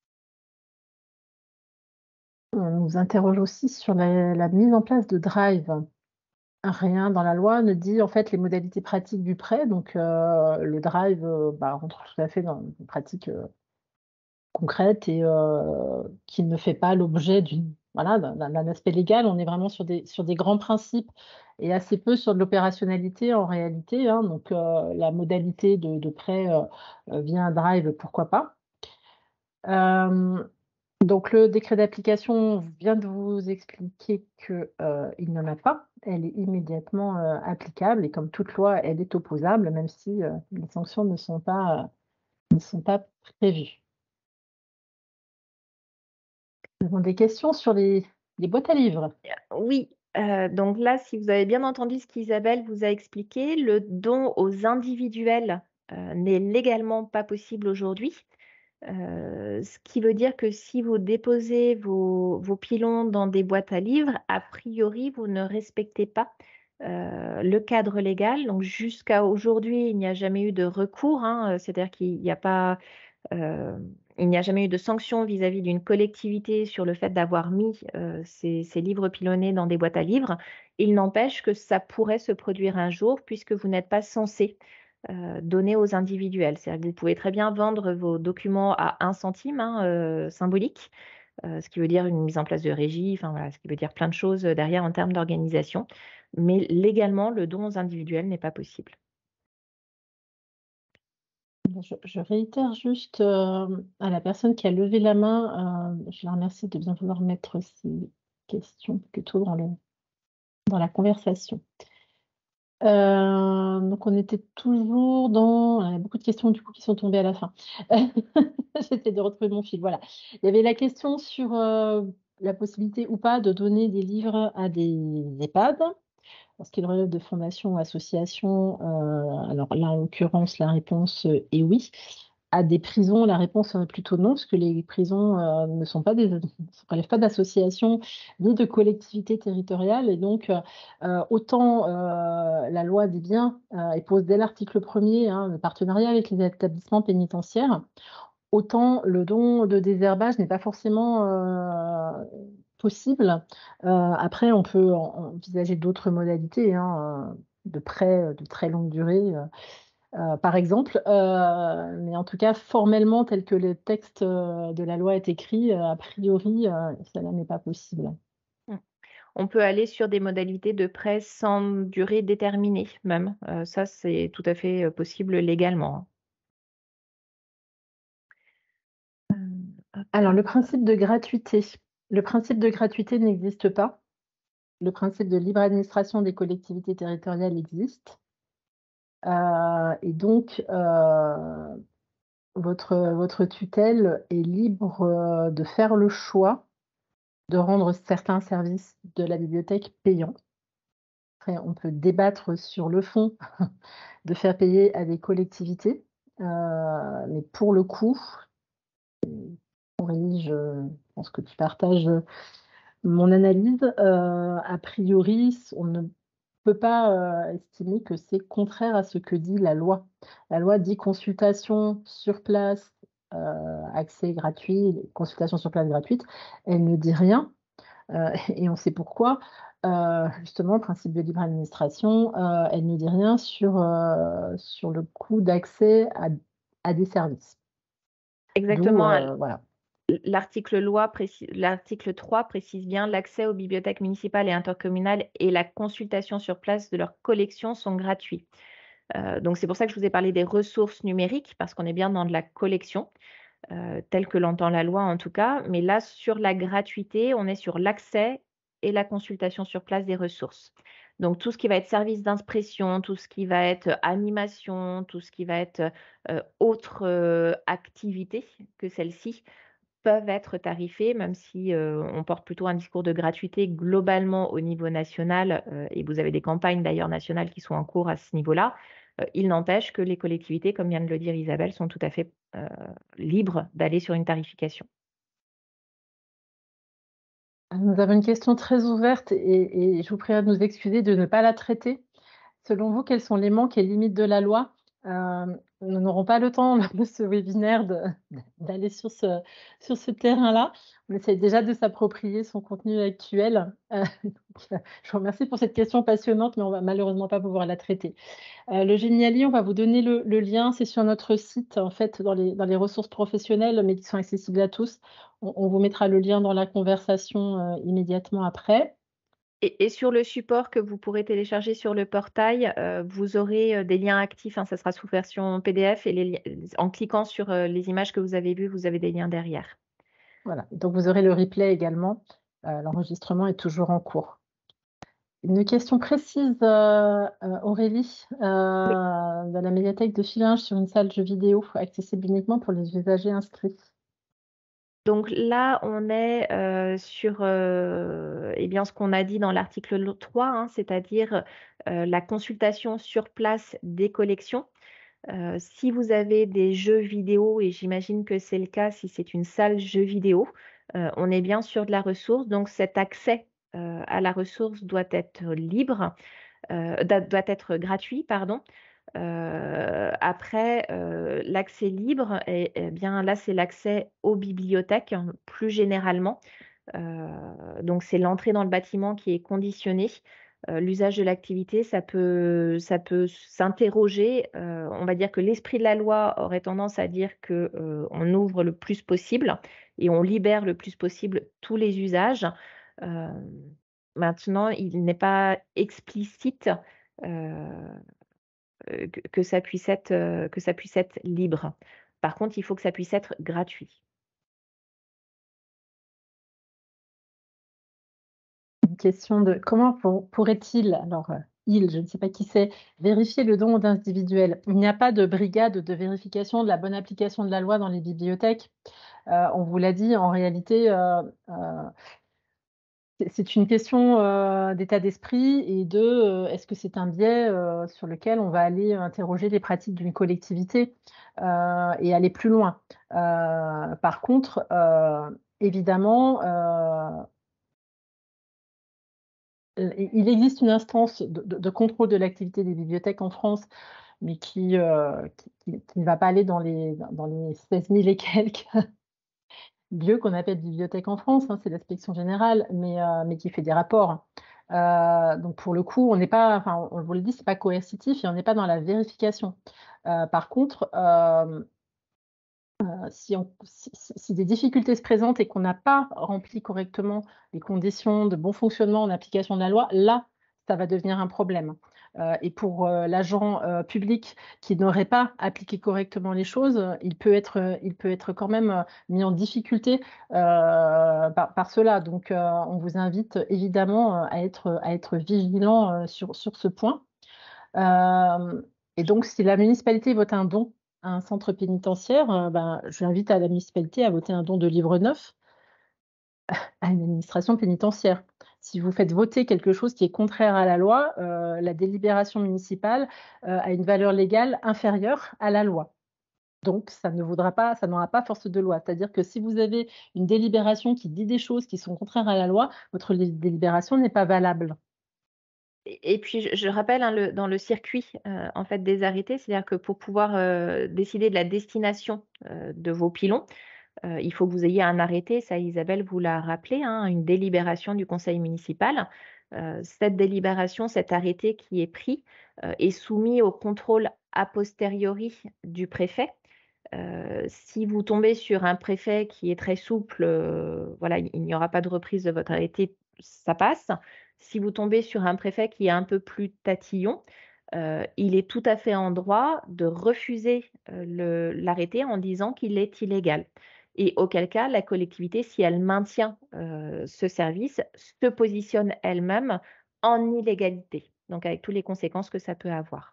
On nous interroge aussi sur la la mise en place de Drive. Rien dans la loi ne dit, en fait, les modalités pratiques du prêt, donc heu, le Drive, heu, bah, rentre tout à fait dans une pratique, heu, concrète et heu, qui ne fait pas l'objet d'une voilà, d'un d'un d'un aspect légal. On est vraiment sur des sur des grands principes et assez peu sur de l'opérationnalité en réalité, hein, donc heu, la modalité de de prêt, heu heu, via un Drive, pourquoi pas? Hem Donc le décret d'application vient de vous expliquer que, heu, il n'y en a pas. Elle est immédiatement, heu, applicable et comme toute loi, elle est opposable même si, heu, les sanctions ne sont pas, heu, ne sont pas prévues. Nous avons des questions sur les les boîtes à livres. Oui, heu, donc là, si vous avez bien entendu ce qu'Isabelle vous a expliqué, le don aux individuels, heu, n'est légalement pas possible aujourd'hui. Heu, ce qui veut dire que si vous déposez vos vos pilons dans des boîtes à livres, a priori, vous ne respectez pas, heu, le cadre légal. Donc jusqu'à aujourd'hui, il n'y a jamais eu de recours, hein, heu, c'est-à-dire qu'il n'y a pas Heu, il n'y a jamais eu de sanction vis-à-vis d'une collectivité sur le fait d'avoir mis, heu, ces ces livres pilonnés dans des boîtes à livres. Il n'empêche que ça pourrait se produire un jour puisque vous n'êtes pas censé, heu, donner aux individuels. C'est-à-dire que vous pouvez très bien vendre vos documents à un centime, hein, heu, symbolique, heu, ce qui veut dire une mise en place de régie, enfin voilà, ce qui veut dire plein de choses, heu, derrière en termes d'organisation. Mais légalement, le don aux individuels n'est pas possible. Je je réitère juste, hem, à la personne qui a levé la main, heu, je la remercie de bien vouloir mettre ses question plutôt dans le dans la conversation. Heu, donc on était toujours dans il y a beaucoup de questions du coup qui sont tombées à la fin. J'essaie de retrouver mon fil, voilà. Il y avait la question sur, heu, la possibilité ou pas de donner des livres à des EHPAD, lorsqu'ils relèvent de fondations ou associations. Heu, alors là, en l'occurrence, la réponse, heu, est oui. À des prisons, la réponse, heu, plutôt non, parce que les prisons, heu, ne sont pas des ne relèvent pas d'associations ni de collectivités territoriales et donc heu heu, autant, heu, la loi dit bien, heu, et pose dès l'article premier, hein, le partenariat avec les établissements pénitentiaires, autant le don de désherbage n'est pas forcément, heu, possible. Heu, après on peut en envisager d'autres modalités, hein, heu, de prêts, de très longue durée, heu heu, par exemple, heu, mais en tout cas formellement tel que le texte, heu, de la loi est écrit, heu, a priori, heu, cela n'est pas possible. Mmh. On peut aller sur des modalités de prêt sans durée déterminée même, heu, ça c'est tout à fait, heu, possible légalement, hein. Hem, Alors hop. le principe de gratuité le principe de gratuité n'existe pas. Le principe de libre administration des collectivités territoriales existe. Heu et donc heu, votre, votre tutelle est libre, heu, de faire le choix de rendre certains services de la bibliothèque payants. Après on peut débattre sur le fond de faire payer à des collectivités, heu, mais pour le coup, Aurélie, je pense que tu partages, mon analyse, heu, a priori, s on ne peut pas, heu, estimer que c'est contraire à ce que dit la loi. La loi dit consultation sur place, heu, accès gratuit, consultation sur place gratuite. Elle ne dit rien, heu et on sait pourquoi. Heu, justement, principe de libre administration, heu, elle ne dit rien sur, heu, sur le coût d'accès à à des services. D'où, Exactement, heu, voilà. l'article loi précise l'article trois précise bien: «L'accès aux bibliothèques municipales et intercommunales et la consultation sur place de leurs collections sont gratuits». Heu, donc c'est pour ça que je vous ai parlé des ressources numériques, parce qu'on est bien dans de la collection, heu, telle que l'entend la loi en tout cas. Mais là, sur la gratuité, on est sur l'accès et la consultation sur place des ressources. Donc tout ce qui va être service d'impression, tout ce qui va être animation, tout ce qui va être, heu, autre, heu, activité que celle-ci, peuvent être tarifés, même si, heu, on porte plutôt un discours de gratuité globalement au niveau national, heu et vous avez des campagnes d'ailleurs nationales qui sont en cours à ce niveau-là. Heu, il n'empêche que les collectivités, comme vient de le dire Isabelle, sont tout à fait, heu, libres d'aller sur une tarification. Nous avons une question très ouverte et et je vous prierai de nous excuser de ne pas la traiter. Selon vous, quels sont les manques et limites de la loi? Hem, nous n'aurons pas le temps lors de ce webinaire de d'aller sur ce sur ce terrain-là. On essaie déjà de s'approprier son contenu actuel. Heu, donc, heu, je vous remercie pour cette question passionnante, mais on va malheureusement pas pouvoir la traiter. Heu, le Geniali, on va vous donner le le lien, c'est sur notre site, en fait, dans les dans les ressources professionnelles, mais qui sont accessibles à tous. On on vous mettra le lien dans la conversation, heu, immédiatement après. Et et sur le support que vous pourrez télécharger sur le portail, heu, vous aurez, heu, des liens actifs, hein, ça sera sous version P D F et les li en cliquant sur, heu, les images que vous avez vues, vous avez des liens derrière. Voilà, donc vous aurez le replay également. Heu, l'enregistrement est toujours en cours. Une question précise, heu heu, Aurélie, heu, Oui. de la médiathèque de Fillinges sur une salle jeux vidéo accessible uniquement pour les usagers inscrits. Donc là, on est, heu, sur, heu et bien, ce qu'on a dit dans l'article lo trois, hein, c'est-à-dire, heu, la consultation sur place des collections. Heu, si vous avez des jeux vidéo et j'imagine que c'est le cas si c'est une salle jeux vidéo, heu, on est bien sur de la ressource, donc cet accès, heu, à la ressource doit être libre, heu, da doit être gratuit, pardon. Heu, après, heu, l'accès libre et et bien là, c'est l'accès aux bibliothèques, hein, plus généralement. Heu, donc c'est l'entrée dans le bâtiment qui est conditionnée. Heu, l'usage de l'activité, ça peut ça peut s'interroger. Heu, on va dire que l'esprit de la loi aurait tendance à dire que, heu, on ouvre le plus possible et on libère le plus possible tous les usages. Hem, Maintenant, il n'est pas explicite, heu heu, que que ça puisse être, heu, que ça puisse être libre. Par contre, il faut que ça puisse être gratuit. question de comment pour pourrait-il, alors, heu, il, je ne sais pas qui c'est, vérifier le don d'individuel? Il n'y a pas de brigade de vérification de la bonne application de la loi dans les bibliothèques. Heu, on vous l'a dit, en réalité, heu heu, c'est c'est une question, heu, d'état d'esprit et de, heu, est-ce que c'est un biais, heu, sur lequel on va aller interroger les pratiques d'une collectivité, heu, et aller plus loin? Heu, par contre, heu, évidemment, heu Heu, il il existe une instance de de de contrôle de l'activité des bibliothèques en France, mais qui, heu, qui qui qui ne va pas aller dans les dans dans les seize mille et quelques lieux qu'on appelle bibliothèques en France, hein, c'est l'inspection générale, mais heu, mais qui fait des rapports. Heu, donc pour le coup, on n'est pas enfin, on vous le dit, c'est pas coercitif et on n'est pas dans la vérification. Heu, par contre, hem si on si si si des difficultés se présentent et qu'on n'a pas rempli correctement les conditions de bon fonctionnement en application de la loi, là, ça va devenir un problème. Heu et pour, heu, l'agent, heu, public qui n'aurait pas appliqué correctement les choses, heu, il peut être, heu, il peut être quand même, heu, mis en difficulté, heu, par par cela. Donc, heu, on vous invite évidemment, heu, à être, à être vigilant, heu, sur sur ce point. Hem et donc si la municipalité vote un don à un centre pénitentiaire, heu, ben, j'invite à la municipalité à voter un don de livres neufs à une administration pénitentiaire. Si vous faites voter quelque chose qui est contraire à la loi, heu, la délibération municipale, heu, a une valeur légale inférieure à la loi. Donc ça ne vaudra pas ça n'aura pas force de loi. C'est-à-dire que si vous avez une délibération qui dit des choses qui sont contraires à la loi, votre dé délibération n'est pas valable. Et et puis je je rappelle, hein, le dans le circuit, heu, en fait, des arrêtés, c'est-à-dire que pour pouvoir, heu, décider de la destination, heu, de vos pilons, heu, il faut que vous ayez un arrêté, ça Isabelle vous l'a rappelé, hein, une délibération du conseil municipal. Heu, cette délibération, cet arrêté qui est pris, heu, est soumis au contrôle a posteriori du préfet. Heu, si vous tombez sur un préfet qui est très souple, heu, voilà, il il n'y aura pas de reprise de votre arrêté, ça passe. Si vous tombez sur un préfet qui est un peu plus tatillon, heu, il est tout à fait en droit de refuser, heu, le l'arrêté en disant qu'il est illégal et auquel cas la collectivité, si elle maintient, heu, ce service, se positionne elle-même en illégalité, donc avec toutes les conséquences que ça peut avoir.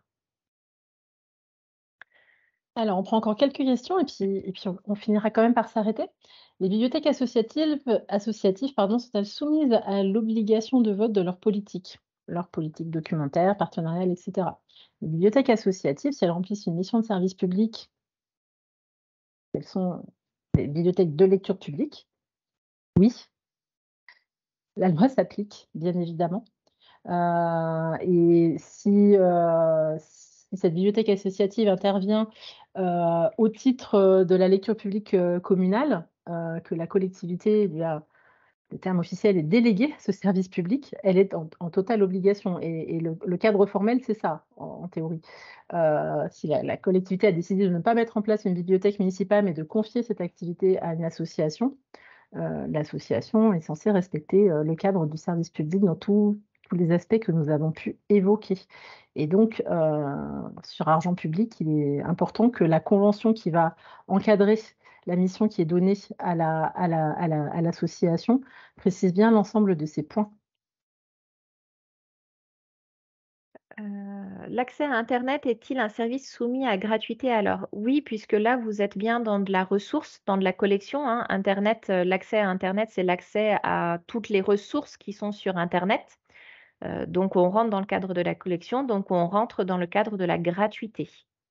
Alors, on prend encore quelques questions et puis et puis on on finira quand même par s'arrêter. Les bibliothèques associatives associatives, pardon, sont-elles soumises à l'obligation de vote de leur politique? Leur politique documentaire, partenariale, et cetera. Les bibliothèques associatives, si elles remplissent une mission de service public, elles sont des bibliothèques de lecture publique, oui, la loi s'applique, bien évidemment. Heu et si, heu, si cette bibliothèque associative intervient, heu, au titre, heu, de la lecture publique, heu, communale, heu, que la collectivité lui a le terme officiel est délégué ce service public, elle est en en totale obligation et et le le cadre formel, c'est ça, en en théorie. Heu, si la la collectivité a décidé de ne pas mettre en place une bibliothèque municipale, mais de confier cette activité à une association, Heu, l'association est censée respecter, heu, le cadre du service public dans tous tous les aspects que nous avons pu évoquer et donc heu, sur argent public, il est important que la convention qui va encadrer la mission qui est donnée à la à la à la à l'association précise bien l'ensemble de ces points. Heu, l'accès à internet est-il un service soumis à gratuité alors? Oui, puisque là, vous êtes bien dans de la ressource, dans de la collection, hein. Internet, heu, l'accès à internet, c'est l'accès à toutes les ressources qui sont sur internet. Heu, donc on rentre dans le cadre de la collection, donc on rentre dans le cadre de la gratuité.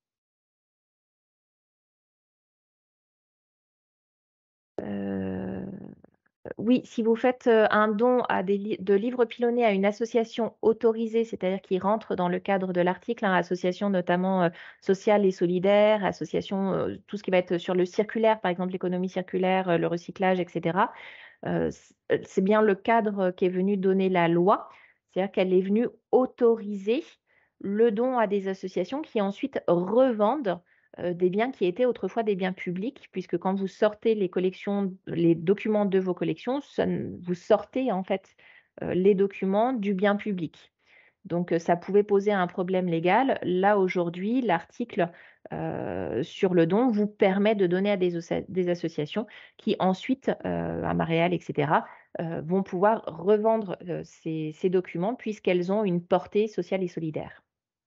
Heu, oui, si vous faites, heu, un don à des li de livres pilonnés à une association autorisée, c'est-à-dire qui rentre dans le cadre de l'article, hein, association notamment, heu, sociale et solidaire, association, heu, tout ce qui va être sur le circulaire, par exemple l'économie circulaire, heu, le recyclage et cetera. Heu, c heu, c'est bien le cadre qui est venu donner la loi. C'est-à-dire qu'elle est venue autoriser le don à des associations qui ensuite revendent, heu, des biens qui étaient autrefois des biens publics, puisque quand vous sortez les collections les documents de vos collections, ça ne vous sortez en fait, heu, les documents du bien public. Donc, heu, ça pouvait poser un problème légal. Là, aujourd'hui, l'article, heu, sur le don vous permet de donner à des ossa des associations qui ensuite, heu, à Marial et cetera, heu, vont pouvoir revendre, heu, ces ces documents puisqu'elles ont une portée sociale et solidaire.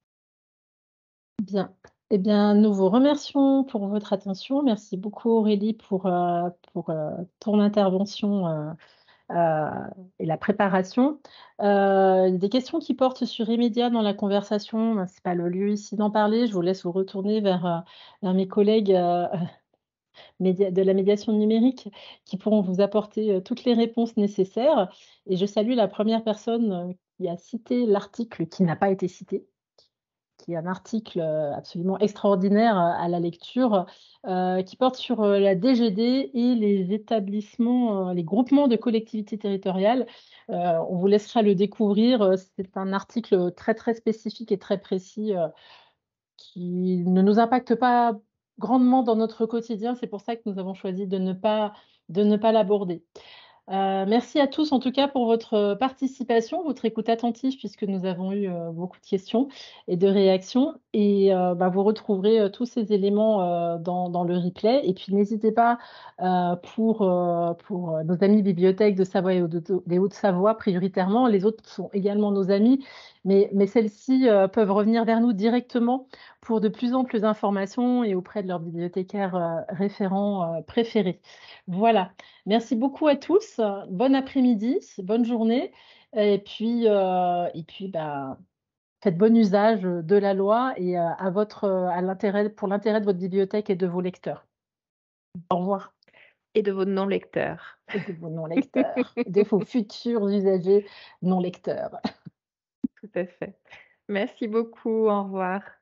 Bien. Eh bien, nous vous remercions pour votre attention. Merci beaucoup Aurélie pour, heu, pour, heu, ton intervention, heu heu et la préparation. Heu, des questions qui portent sur Emedia dans la conversation, ben, c'est pas le lieu ici d'en parler. Je vous laisse vous retourner vers, heu, vers mes collègues, heu, média de la médiation numérique qui pourront vous apporter, heu, toutes les réponses nécessaires et je salue la première personne, heu, qui a cité l'article qui n'a pas été cité. Qui est un article, heu, absolument extraordinaire, heu, à la lecture, heu, qui porte sur, heu, la D G D et les établissements, heu, les groupements de collectivités territoriales. Heu, on vous laissera le découvrir, heu, c'est un article, très, très spécifique et très précis, heu, qui ne nous impacte pas grandement dans notre quotidien. C'est pour ça que nous avons choisi de ne pas de ne pas l'aborder. Heu, merci à tous en tout cas pour votre, heu, participation, votre écoute attentive puisque nous avons eu, heu, beaucoup de questions et de réactions et heu, bah, vous retrouverez, heu, tous ces éléments, heu, dans dans le replay et puis n'hésitez pas, heu, pour, heu, pour, heu, nos amis bibliothèques de Savoie et de des Hauts-de-Savoie prioritairement. Les autres sont également nos amis, mais mais celles-ci, heu, peuvent revenir vers nous directement pour de plus amples informations et auprès de leur bibliothécaire, heu, référent, heu, préféré. Voilà. Merci beaucoup à tous. Bon après-midi, bonne journée et puis, heu et puis, bah, faites bon usage, de la loi et heu, à votre, heu, à l'intérêt pour l'intérêt de votre bibliothèque et de vos lecteurs. Au revoir Et de vos non-lecteurs. et de vos non-lecteurs et de vos futurs usagers non lecteurs. Tout à fait. Merci beaucoup, au revoir.